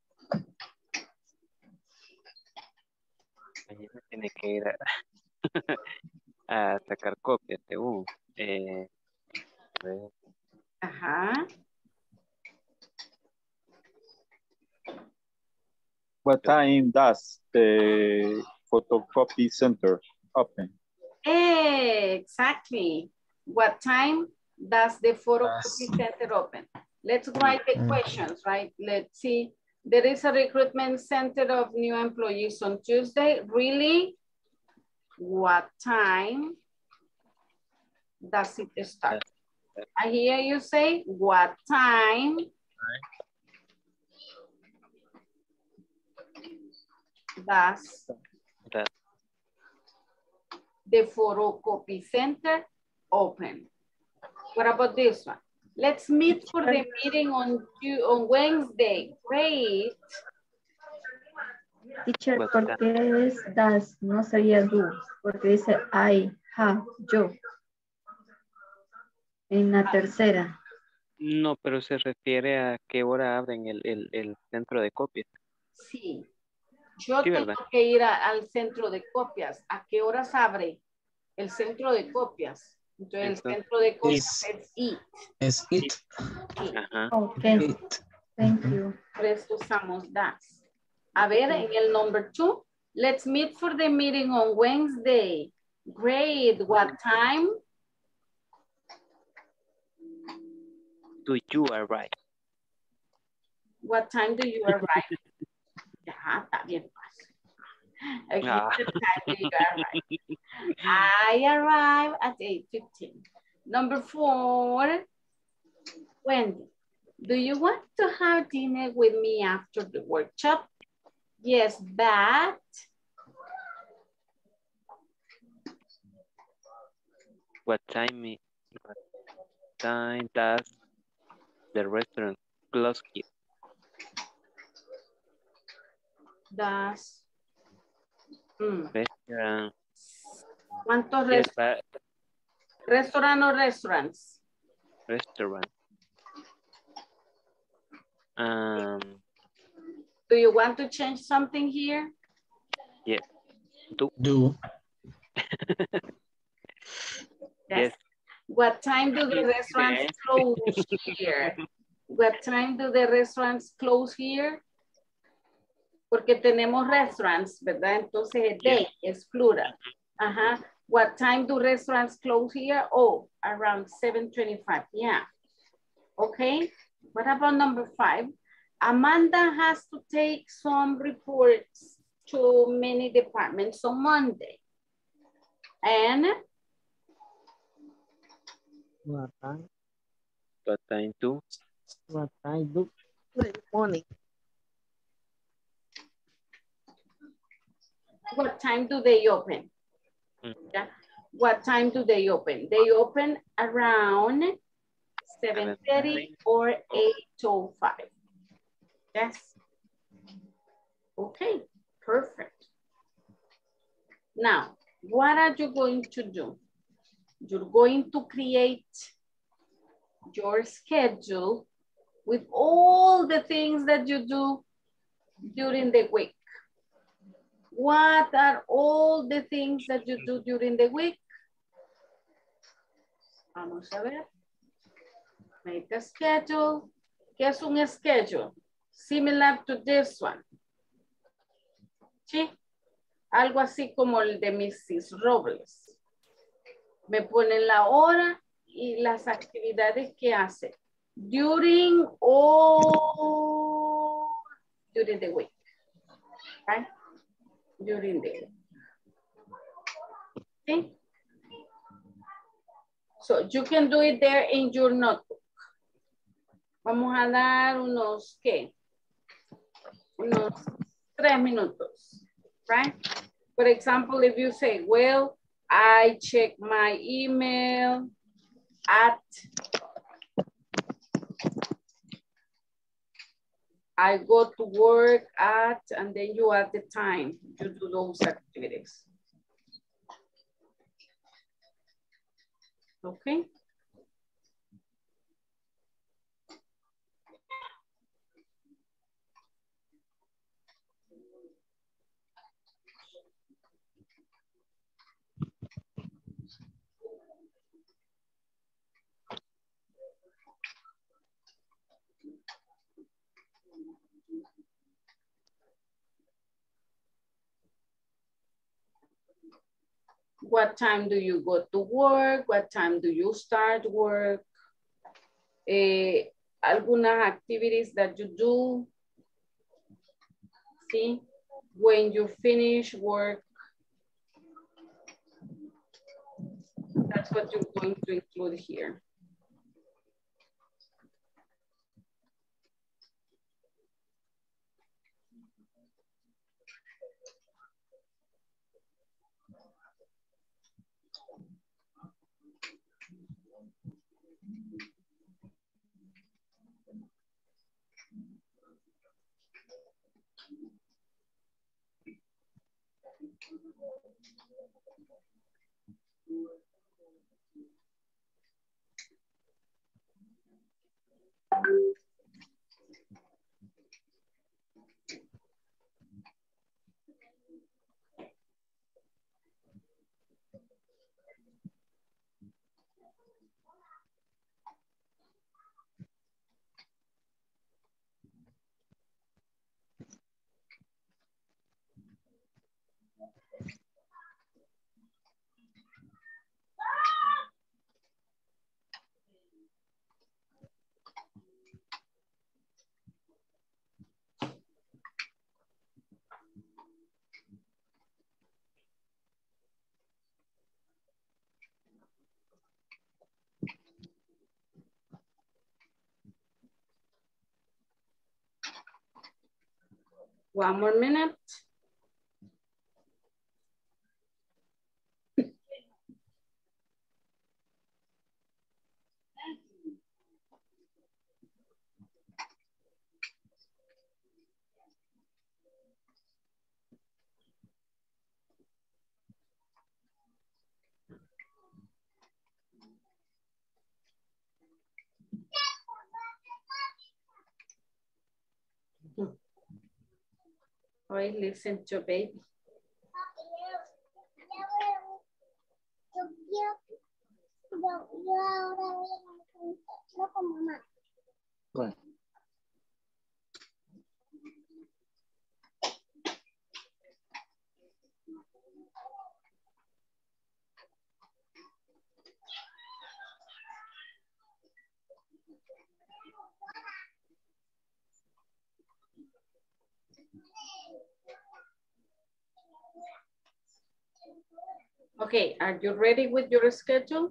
Mañana tiene que ir a sacar copias de Ajá. What time does the photocopy center open? Exactly. What time does the photocopy center open? Let's write the questions, right? Let's see. There is a recruitment center of new employees on Tuesday. Really? What time does it start? I hear you say, what time does the photocopy center open? What about this one? Let's meet for the meeting on Wednesday. Great. Teacher, ¿por qué es does? No sería do. Porque dice I, have, yo. En la tercera. No, pero se refiere a qué hora abren el centro de copias. Sí. Yo tengo que ir al centro de copias. ¿A qué horas abre el centro de copias? Entonces, el centro de copias es it. Es it. Ajá. Okay. Thank you. Por eso usamos that. A ver, en el number 2, let's meet for the meeting on Wednesday. Great. What time? Do you arrive? What time do you arrive? Ya, está bien fácil. Okay, what time do you arrive? I arrive at 8:15. Number 4, Wendy, do you want to have dinner with me after the workshop? Yes, but What time does the restaurant close here? does Restaurant. ¿Cuántos Yes, restaurant o restaurants? Restaurant. Do you want to change something here? Yes. Do. Yes. What time do the restaurants close here? What time do the restaurants close here? Porque tenemos restaurants, ¿verdad? Entonces, they es plural. Ajá. What time do restaurants close here? Oh, around 7:25. Yeah. Okay. What about number 5? Amanda has to take some reports to many departments on Monday. And What time? What time do? What time do? Morning. what time do they open? Yeah. What time do they open? They open around 7:30 or 8:05. Yes. Okay, perfect. Now, what are you going to do? You're going to create your schedule with all the things that you do during the week. What are all the things that you do during the week? Vamos a ver. Make a schedule. ¿Qué es un schedule? Similar to this one. ¿Sí? Algo así como el de Mrs. Robles. Me ponen la hora y las actividades que hace. During the week. Okay? During the week. ¿Sí? So you can do it there in your notebook. Vamos a dar unos, ¿qué? Unos 3 minutos, right? For example, if you say, well, I check my email at, I go to work at, and then you add the time you do those activities. Okay. What time do you go to work? What time do you start work? Algunas activities that you do. See, when you finish work. That's what you're going to include here. One more minute. Wait, listen to baby. Bueno. Okay, are you ready with your schedule?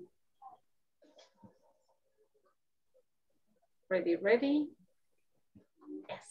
Ready, ready? Yes.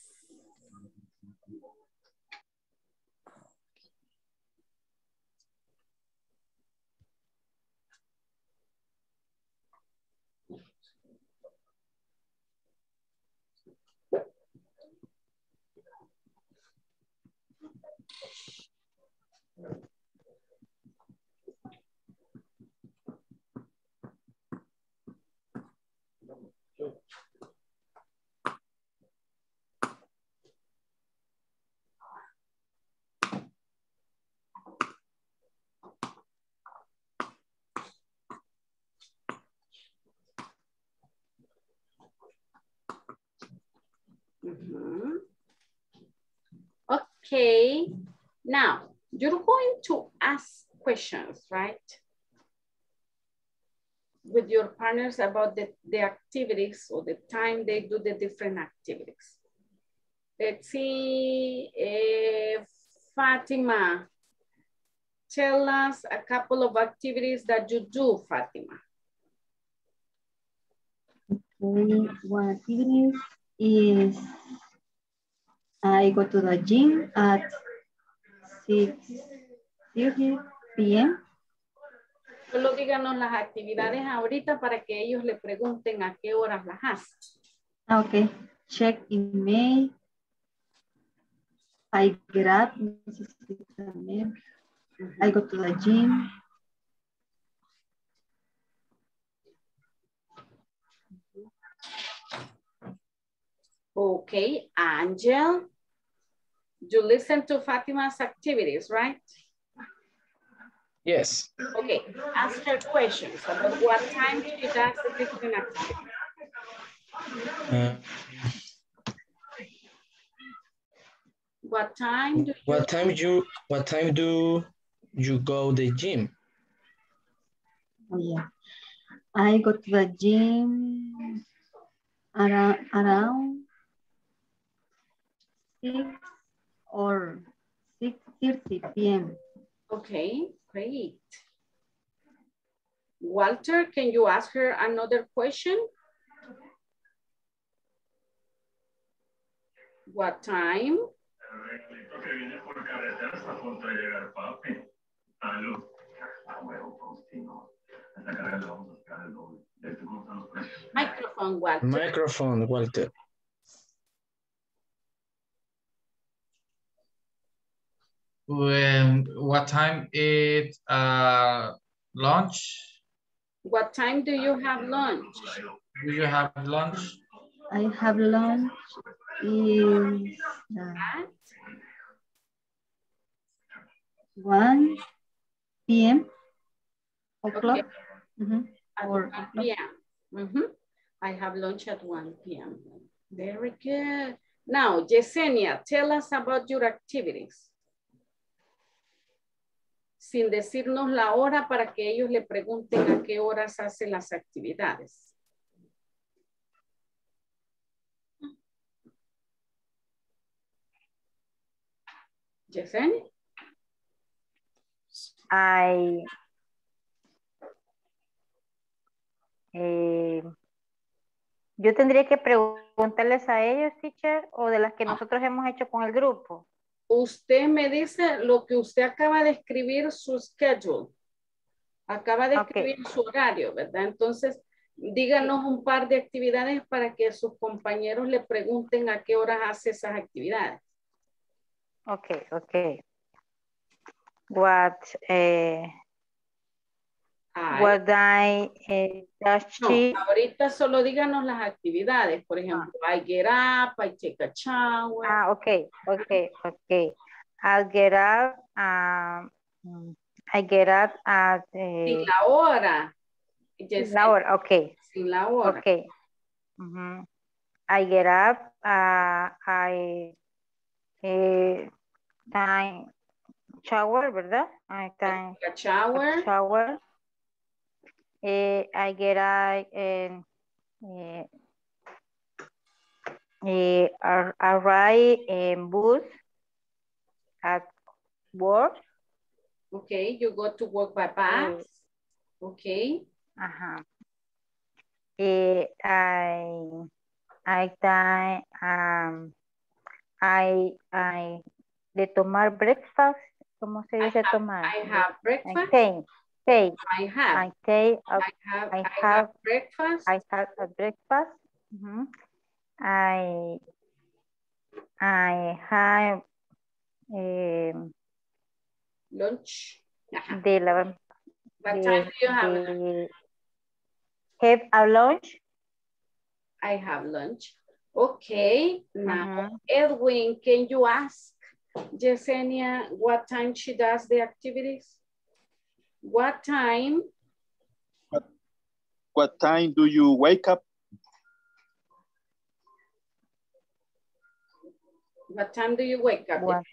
Okay, now you're going to ask questions, right? With your partners about the activities or the time they do the different activities. Let's see, Fatima, tell us a couple of activities that you do, Fatima. One activity is I go to the gym at 6:30 p.m. Solo díganos las actividades ahorita para que ellos le pregunten a qué horas las hacen. Okay, check email. I get up. I go to the gym. Okay, Angel, you listen to Fatima's activities, right? Yes. Okay, ask her questions about what time she does the different activities. What time do you go to the gym? Oh, yeah. I go to the gym around 6 or 6:30 p.m. Okay, great. Walter, can you ask her another question? What time? Microphone, Walter. Microphone, Walter. What time is lunch? What time do you have lunch? Do you have lunch? I have lunch is 1 p.m. o'clock. Okay. At 1 p.m. I have lunch at 1 p.m. Very good. Now, Yesenia, tell us about your activities. Sin decirnos la hora para que ellos le pregunten a qué horas hacen las actividades. Yesenia. Yo tendría que preguntarles a ellos, teacher, o de las que nosotros hemos hecho con el grupo. Usted me dice lo que usted acaba de escribir, su schedule. Acaba de escribir su horario, ¿verdad? Entonces, díganos un par de actividades para que sus compañeros le pregunten a qué horas hace esas actividades. Okay. What does she... No, ahorita solo díganos las actividades. Por ejemplo, I get up, I take a shower. Okay. I'll get up. I get up at... Sin la hora. Sin la hora, okay. Sin la hora. Okay. I get up. I time shower, ¿verdad? I time a shower. I get up and arrive in bus at work. Okay, you go to work by bus. Okay. I de tomar breakfast. ¿Cómo se dice tomar? I have breakfast. Take. I have breakfast. I have a breakfast. I have lunch. What time do you have? Have a lunch. I have lunch. Okay. Now, Edwin, can you ask Yesenia what time she does the activities? What time? What time do you wake up? What time do you wake up? What?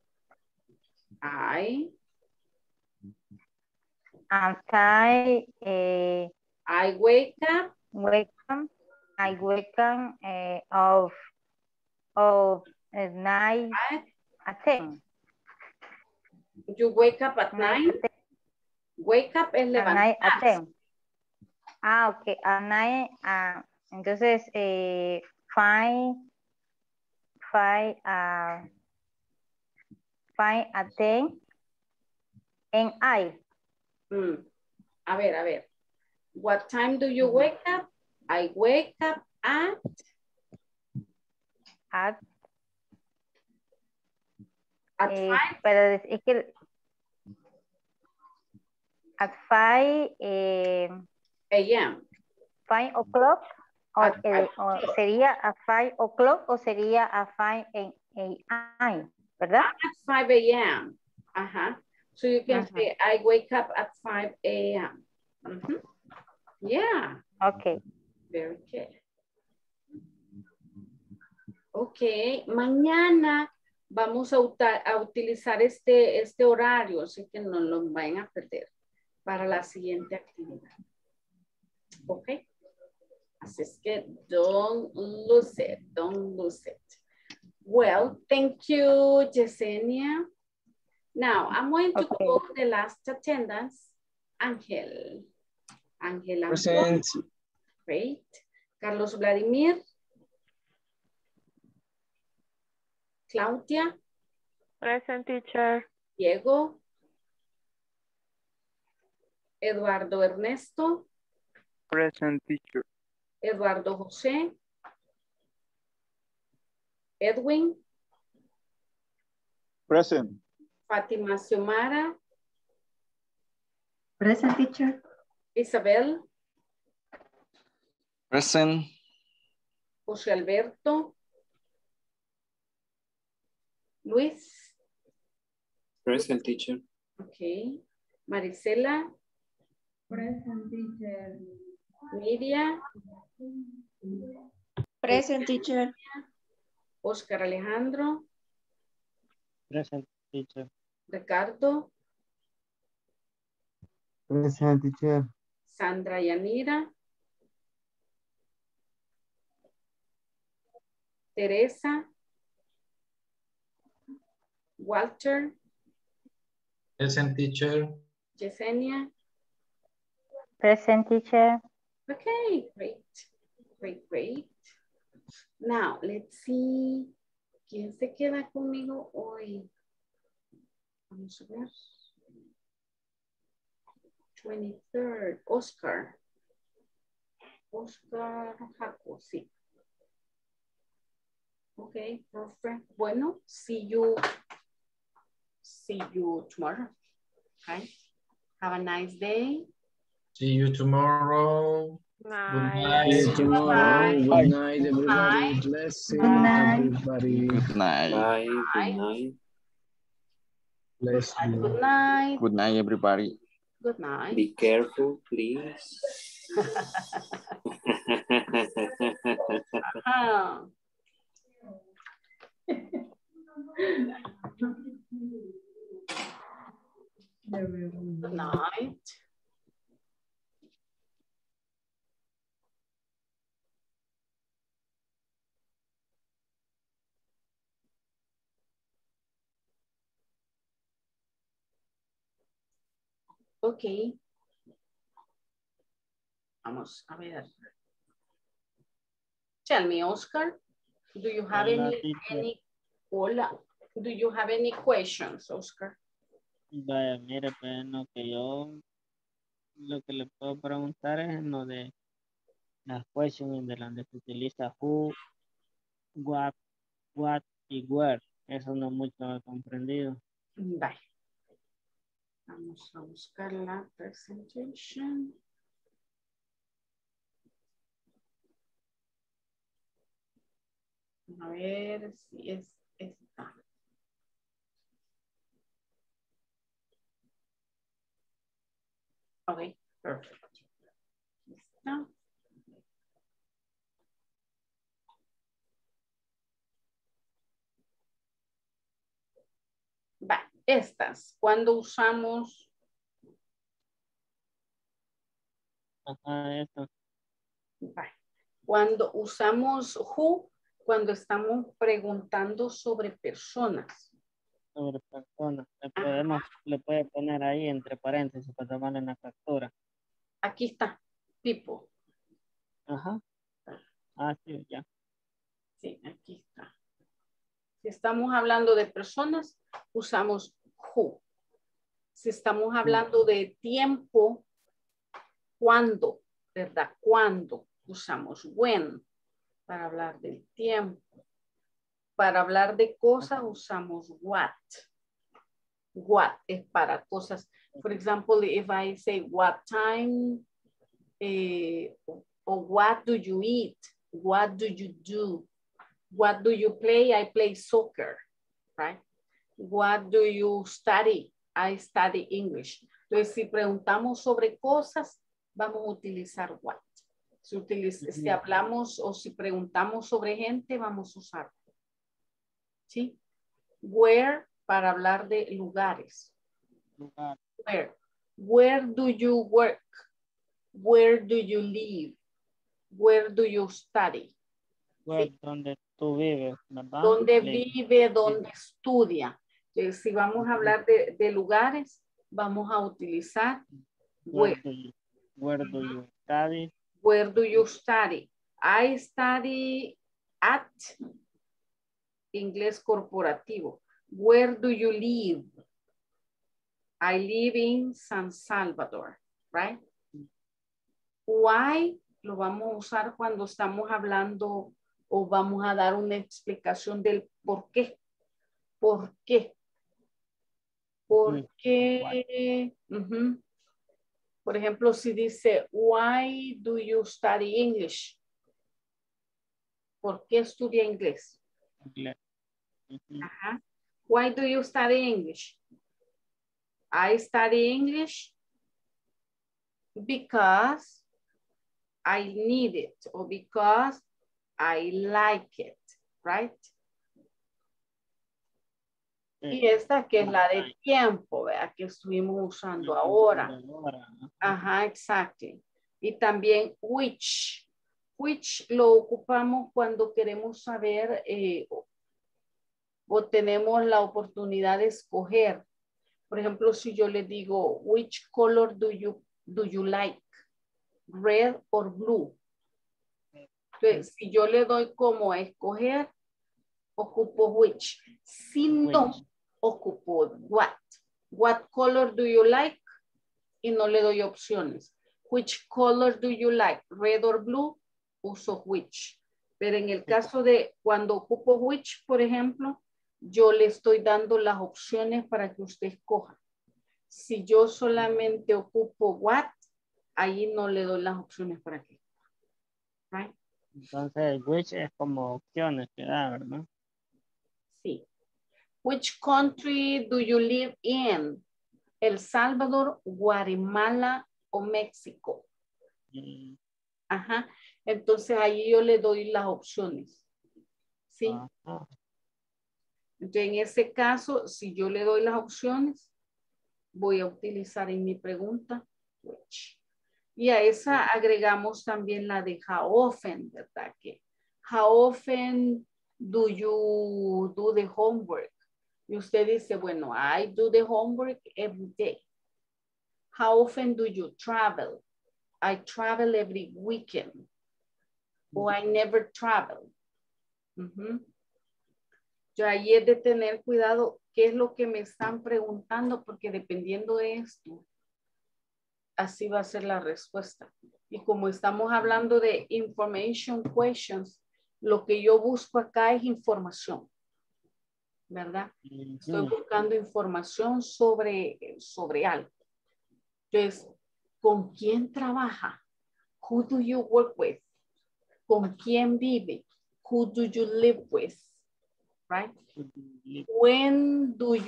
I wake up. I wake up of 9 at 10. You wake up at 9? Wake up es levantar. At 10. Ah, ok. At 9, entonces, 5 at 10 and I. A ver. What time do you wake up? I wake up at 5. Pero es que at 5 a.m. 5 o'clock o sería a 5 o'clock o sería a 5 a.m., ¿verdad? At 5 a.m. So you can say I wake up at 5 a.m. Yeah. Okay. Very good. Ok, mañana vamos a utilizar este horario, así que no lo vayan a perder para la siguiente actividad. Ok. Así es que don't lose it. Well, thank you, Yesenia. Now, I'm going to call the last attendance, Ángel. Present. Great. Carlos Vladimir. Claudia. Present, teacher. Diego. Eduardo Ernesto. Present, teacher. Eduardo José. Edwin. Present. Fátima Xiomara. Present, teacher. Isabel. Present. José Alberto. Luis. Present, teacher. Ok. Marisela. Present, teacher. Nidia. Present, teacher. Oscar Alejandro. Present, teacher. Ricardo. Present, teacher. Sandra Yanira. Teresa. Walter. Present, teacher. Yesenia. Present, teacher. Okay, great. Now, let's see. ¿Quién se queda conmigo hoy? Vamos a ver. 23rd, Oscar Jaco, sí. Okay, perfect. Bueno, see you tomorrow. Okay. Have a nice day. See you tomorrow. See you tomorrow. Good night, everybody. Blessing, everybody. Good night. Bye. Good night. Bless you. Good night. Good night, everybody. Good night. Be careful, please. Good night. Okay. Vamos a ver. Tell me, Oscar, do you have any hola? Do you have any questions, Oscar? Vaya, mire, pues lo que le puedo preguntar es lo de las questions de donde se utiliza who, what y where. Eso no mucho he comprendido. Bye. Vamos a buscar la presentation. A ver si es esta. Ok, perfecto. Esta. Va, estas, cuando usamos... Ajá, eso. Va. Cuando usamos who, cuando estamos preguntando sobre personas. Sobre personas. Le puede poner ahí entre paréntesis para tomar en la captura. Aquí está, people. Ajá. Ah, sí, ya. Sí, aquí está. Si estamos hablando de personas, usamos who. Si estamos hablando de tiempo, ¿cuándo? ¿Verdad? ¿Cuándo? Usamos when para hablar del tiempo. Para hablar de cosas usamos what. What es para cosas. For example, if I say what time or what do you eat? What do you do? What do you play? I play soccer, right? What do you study? I study English. Entonces, si preguntamos sobre cosas, vamos a utilizar what. Si hablamos o si preguntamos sobre gente, vamos a usar. ¿Sí? Where, para hablar de lugares. Where. Where do you work? Where do you live? Where do you study? Where, ¿sí? Donde tú vives, ¿verdad? Donde vive, donde estudia. Entonces, si vamos a hablar de lugares, vamos a utilizar where. Where do you study? Where do you study? I study at inglés corporativo. Where do you live? I live in San Salvador, right? Why lo vamos a usar cuando estamos hablando o vamos a dar una explicación del por qué. ¿Por qué? ¿Por qué? Por ejemplo, si dice, why do you study English? ¿Por qué estudia inglés? Ajá. Why do you study English? I study English because I need it or because I like it, right? Y esta que es la de tiempo, ¿verdad? Que estuvimos usando ahora. Ajá, exacto. Y también which. Which lo ocupamos cuando queremos saber o tenemos la oportunidad de escoger. Por ejemplo, si yo le digo, which color do you like? Red or blue. Entonces, si yo le doy como a escoger, ocupo which. Si no, ocupo what. What color do you like? Y no le doy opciones. Which color do you like? Red or blue? Uso which. Pero en el caso de cuando ocupo which, por ejemplo, yo le estoy dando las opciones para que usted escoja. Si yo solamente ocupo what, ahí no le doy las opciones para que. Right? Entonces, which es como opciones que da, ¿verdad? Sí. Which country do you live in? El Salvador, Guatemala o México. Ajá. Entonces ahí yo le doy las opciones. ¿Sí? Entonces en ese caso, si yo le doy las opciones, voy a utilizar en mi pregunta which. Y a esa agregamos también la de how often, ¿verdad? Que how often do you do the homework? Y usted dice, bueno, I do the homework every day. How often do you travel? I travel every weekend. O I never travel. Yo ahí es de tener cuidado qué es lo que me están preguntando, porque dependiendo de esto, así va a ser la respuesta. Y como estamos hablando de information questions, lo que yo busco acá es información, ¿verdad? Estoy buscando información sobre algo. Entonces, ¿con quién trabaja? Who do you work with? ¿Con quién vive? Who do you live with? Right? When do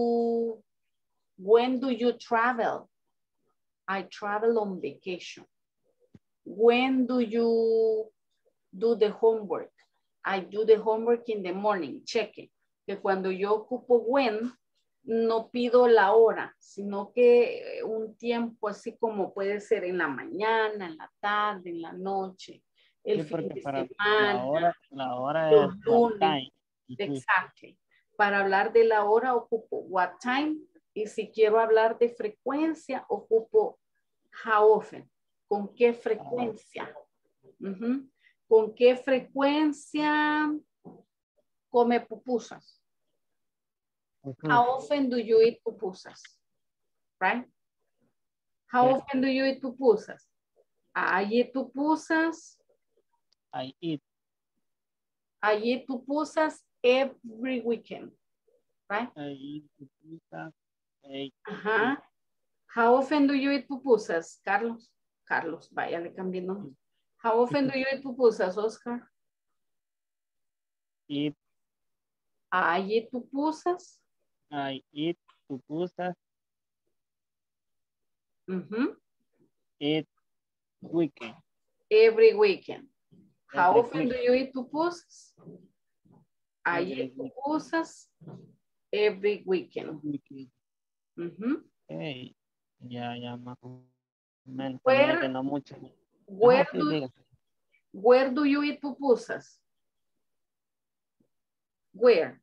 you travel? I travel on vacation. When do you do the homework? I do the homework in the morning. Cheque. Que cuando yo ocupo when, no pido la hora, sino que un tiempo así como puede ser en la mañana, en la tarde, en la noche, el Sí, fin porque de para semana, la hora los es what lunes. time. Exacto. Para hablar de la hora ocupo what time y si quiero hablar de frecuencia ocupo how often. ¿Con qué frecuencia? Ujú. ¿Con qué frecuencia come pupusas? How often do you eat pupusas? Right? How often do you eat pupusas? I eat pupusas. I eat pupusas every weekend. Right? I eat pupusas. Ajá. How often do you eat pupusas, Carlos? Carlos, vaya, le cambié el nombre. How often do you eat pupusas, Oscar? Eat. I eat pupusas. I eat pupusas. Eat weekend. Every weekend. How Every often do you eat pupusas? I eat pupusas every weekend. Okay. Ya más o menos. Where- También que no mucho. Where sí, do, diga. where do you eat pupusas? Where?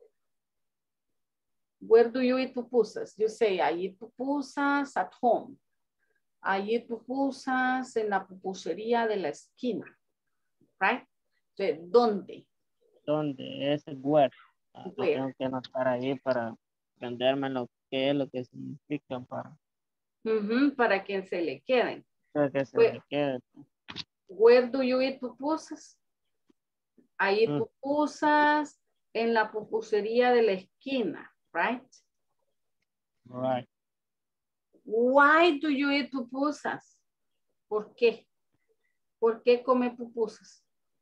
Where do you eat pupusas? You say, I eat pupusas at home. I eat pupusas en la pupusería de la esquina. Right? Entonces, ¿dónde? ¿Dónde? Es el where. Where. Tengo que anotar ahí para aprenderme lo que significa Para que se le queden. para que se Where, me quede. where do you eat pupusas? I eat pupusas en la pupusería de la esquina. Right? Right. Why do you eat pupusas? ¿Por qué? ¿Por qué come pupusas?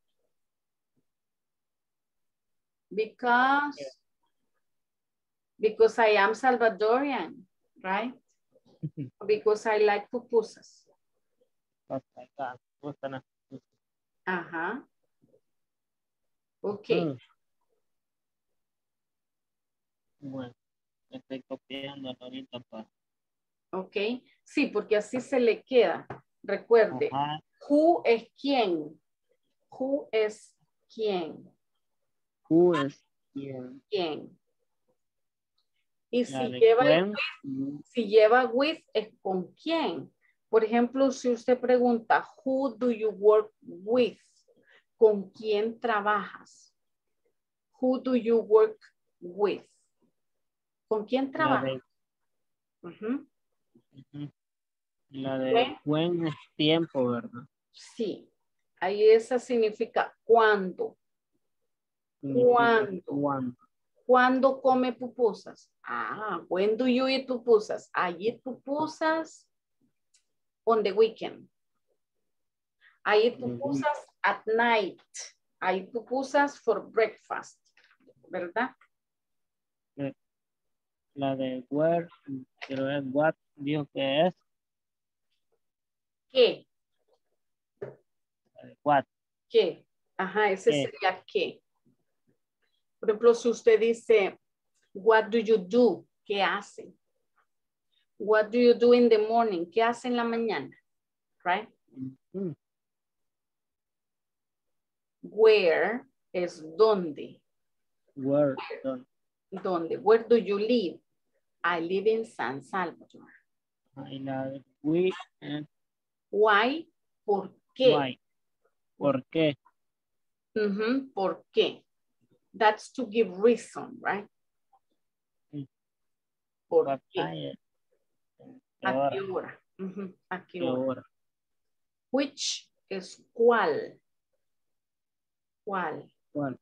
Because I am Salvadorian, right? Because I like pupusas. Ajá. Ok. Bueno, estoy copiando ahorita para. Ok. Sí, porque así se le queda. Recuerde, who es quién. Who es quién. Who es quién. ¿Quién? Y La si de lleva, when, si lleva with es con quién. Por ejemplo, si usted pregunta, who do you work with? ¿Con quién trabajas? Who do you work with? ¿Con quién trabajas? La de when es tiempo, ¿verdad? Sí. Ahí esa significa cuándo. ¿Cuándo? ¿Cuándo come pupusas? When do you eat pupusas? I eat pupusas on the weekend. I eat pupusas at night. I eat pupusas for breakfast. ¿Verdad? La de where, pero es what, dijo que es. ¿Qué? La de what. ¿Qué? Ajá, ese ¿Qué? sería ¿qué? Por ejemplo, si usted dice, what do you do? ¿Qué hace? What do you do in the morning? ¿Qué hace en la mañana? Right? Where es dónde. Where. ¿Dónde? Where do you live? I live in San Salvador. Y la de we. Why? ¿Por qué? Why. ¿Por qué? ¿Por qué? That's to give reason, right? ¿Por qué? ¿A qué hora? ¿A qué hora? Which es cuál. ¿Cuál? ¿Cuál?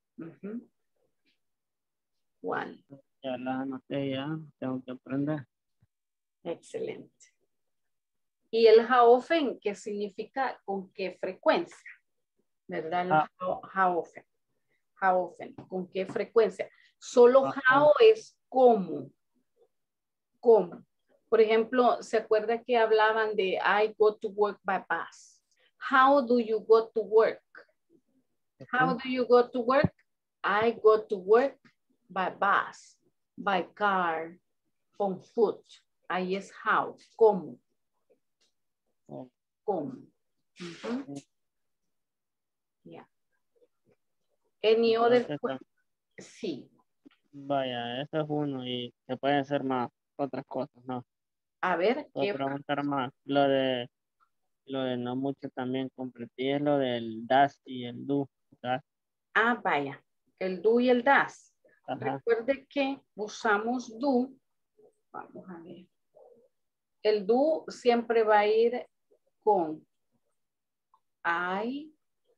¿Cuál? Ya la anoté ya, tengo que aprender. Excelente. ¿Y el how often qué significa con qué frecuencia? ¿Verdad? How often. How often. ¿Con qué frecuencia? Solo how es cómo. ¿Cómo? Por ejemplo, ¿se acuerda que hablaban de I go to work by bus? How do you go to work? How do you go to work? I go to work by bus. by car, on foot. Ahí es how, cómo. ¿Cómo? Yeah. Any other? Sí. Vaya, eso es uno y se pueden hacer más otras cosas, ¿no? A ver, puedo preguntar más. Lo de no mucho también completí es lo del das y el do. Das. Ah, vaya, el do y el das. Ajá. Recuerde que usamos do. Vamos a ver. El do siempre va a ir con I,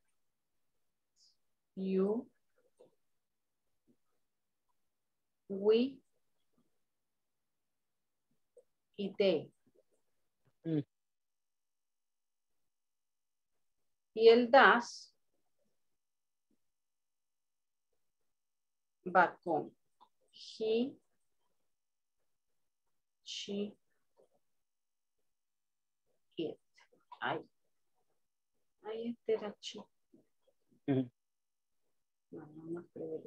you, we y they. Y el das va con he, she, it. Ay, este era she. No creo.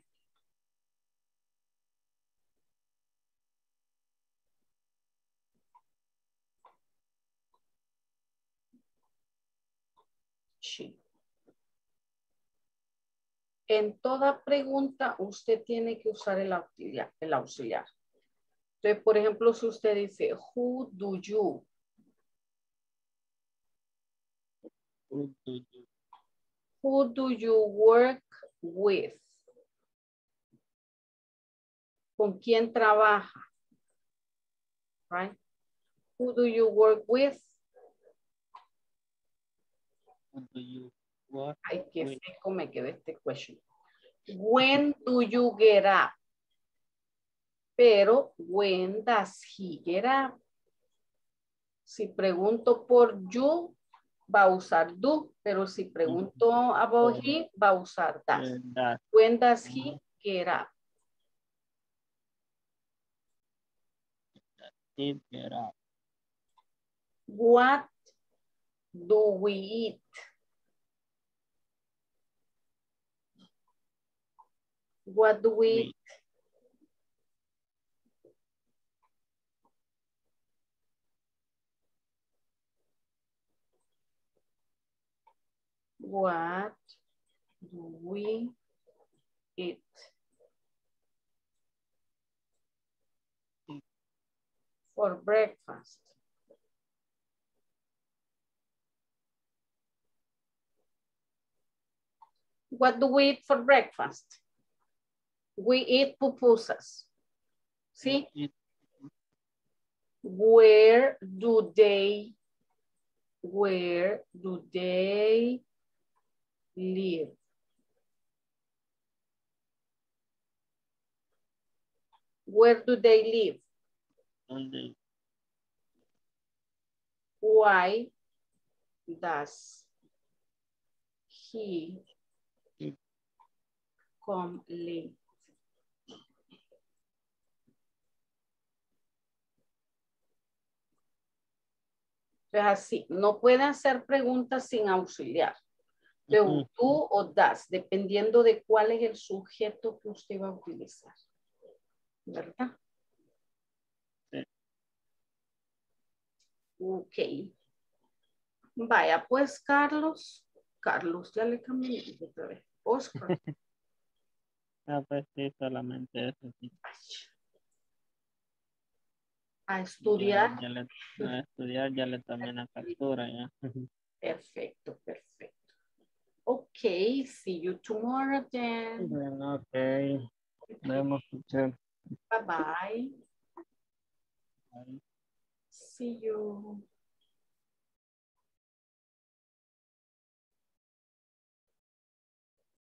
She. En toda pregunta usted tiene que usar el auxiliar. Entonces, por ejemplo, si usted dice, who do you? Who do you work with? ¿Con quién trabaja? Right? Who do you work with? Who do you work Ay, qué with? seco me quedó este question. When do you get up? Pero, when does he get up? Si pregunto por you, va a usar do. Pero si pregunto about he, va a usar does. When does he get up? He get up. What do we eat? What do we eat? What do we eat? For breakfast. What do we eat for breakfast? We eat pupusas. See? Where do they live? Where do they live? Why does he come late? Entonces así, no pueden hacer preguntas sin auxiliar. De un tú o das, dependiendo de cuál es el sujeto que usted va a utilizar. ¿Verdad? Sí. Ok. Vaya, pues, Carlos. Carlos, ya le cambié otra vez. Oscar. Ah, pues sí, solamente eso. Sí. A estudiar. A estudiar ya le tomé la captura ya. Perfecto, perfecto. Ok, see you tomorrow then. Bueno, ok. Vemos. Bye bye. See you.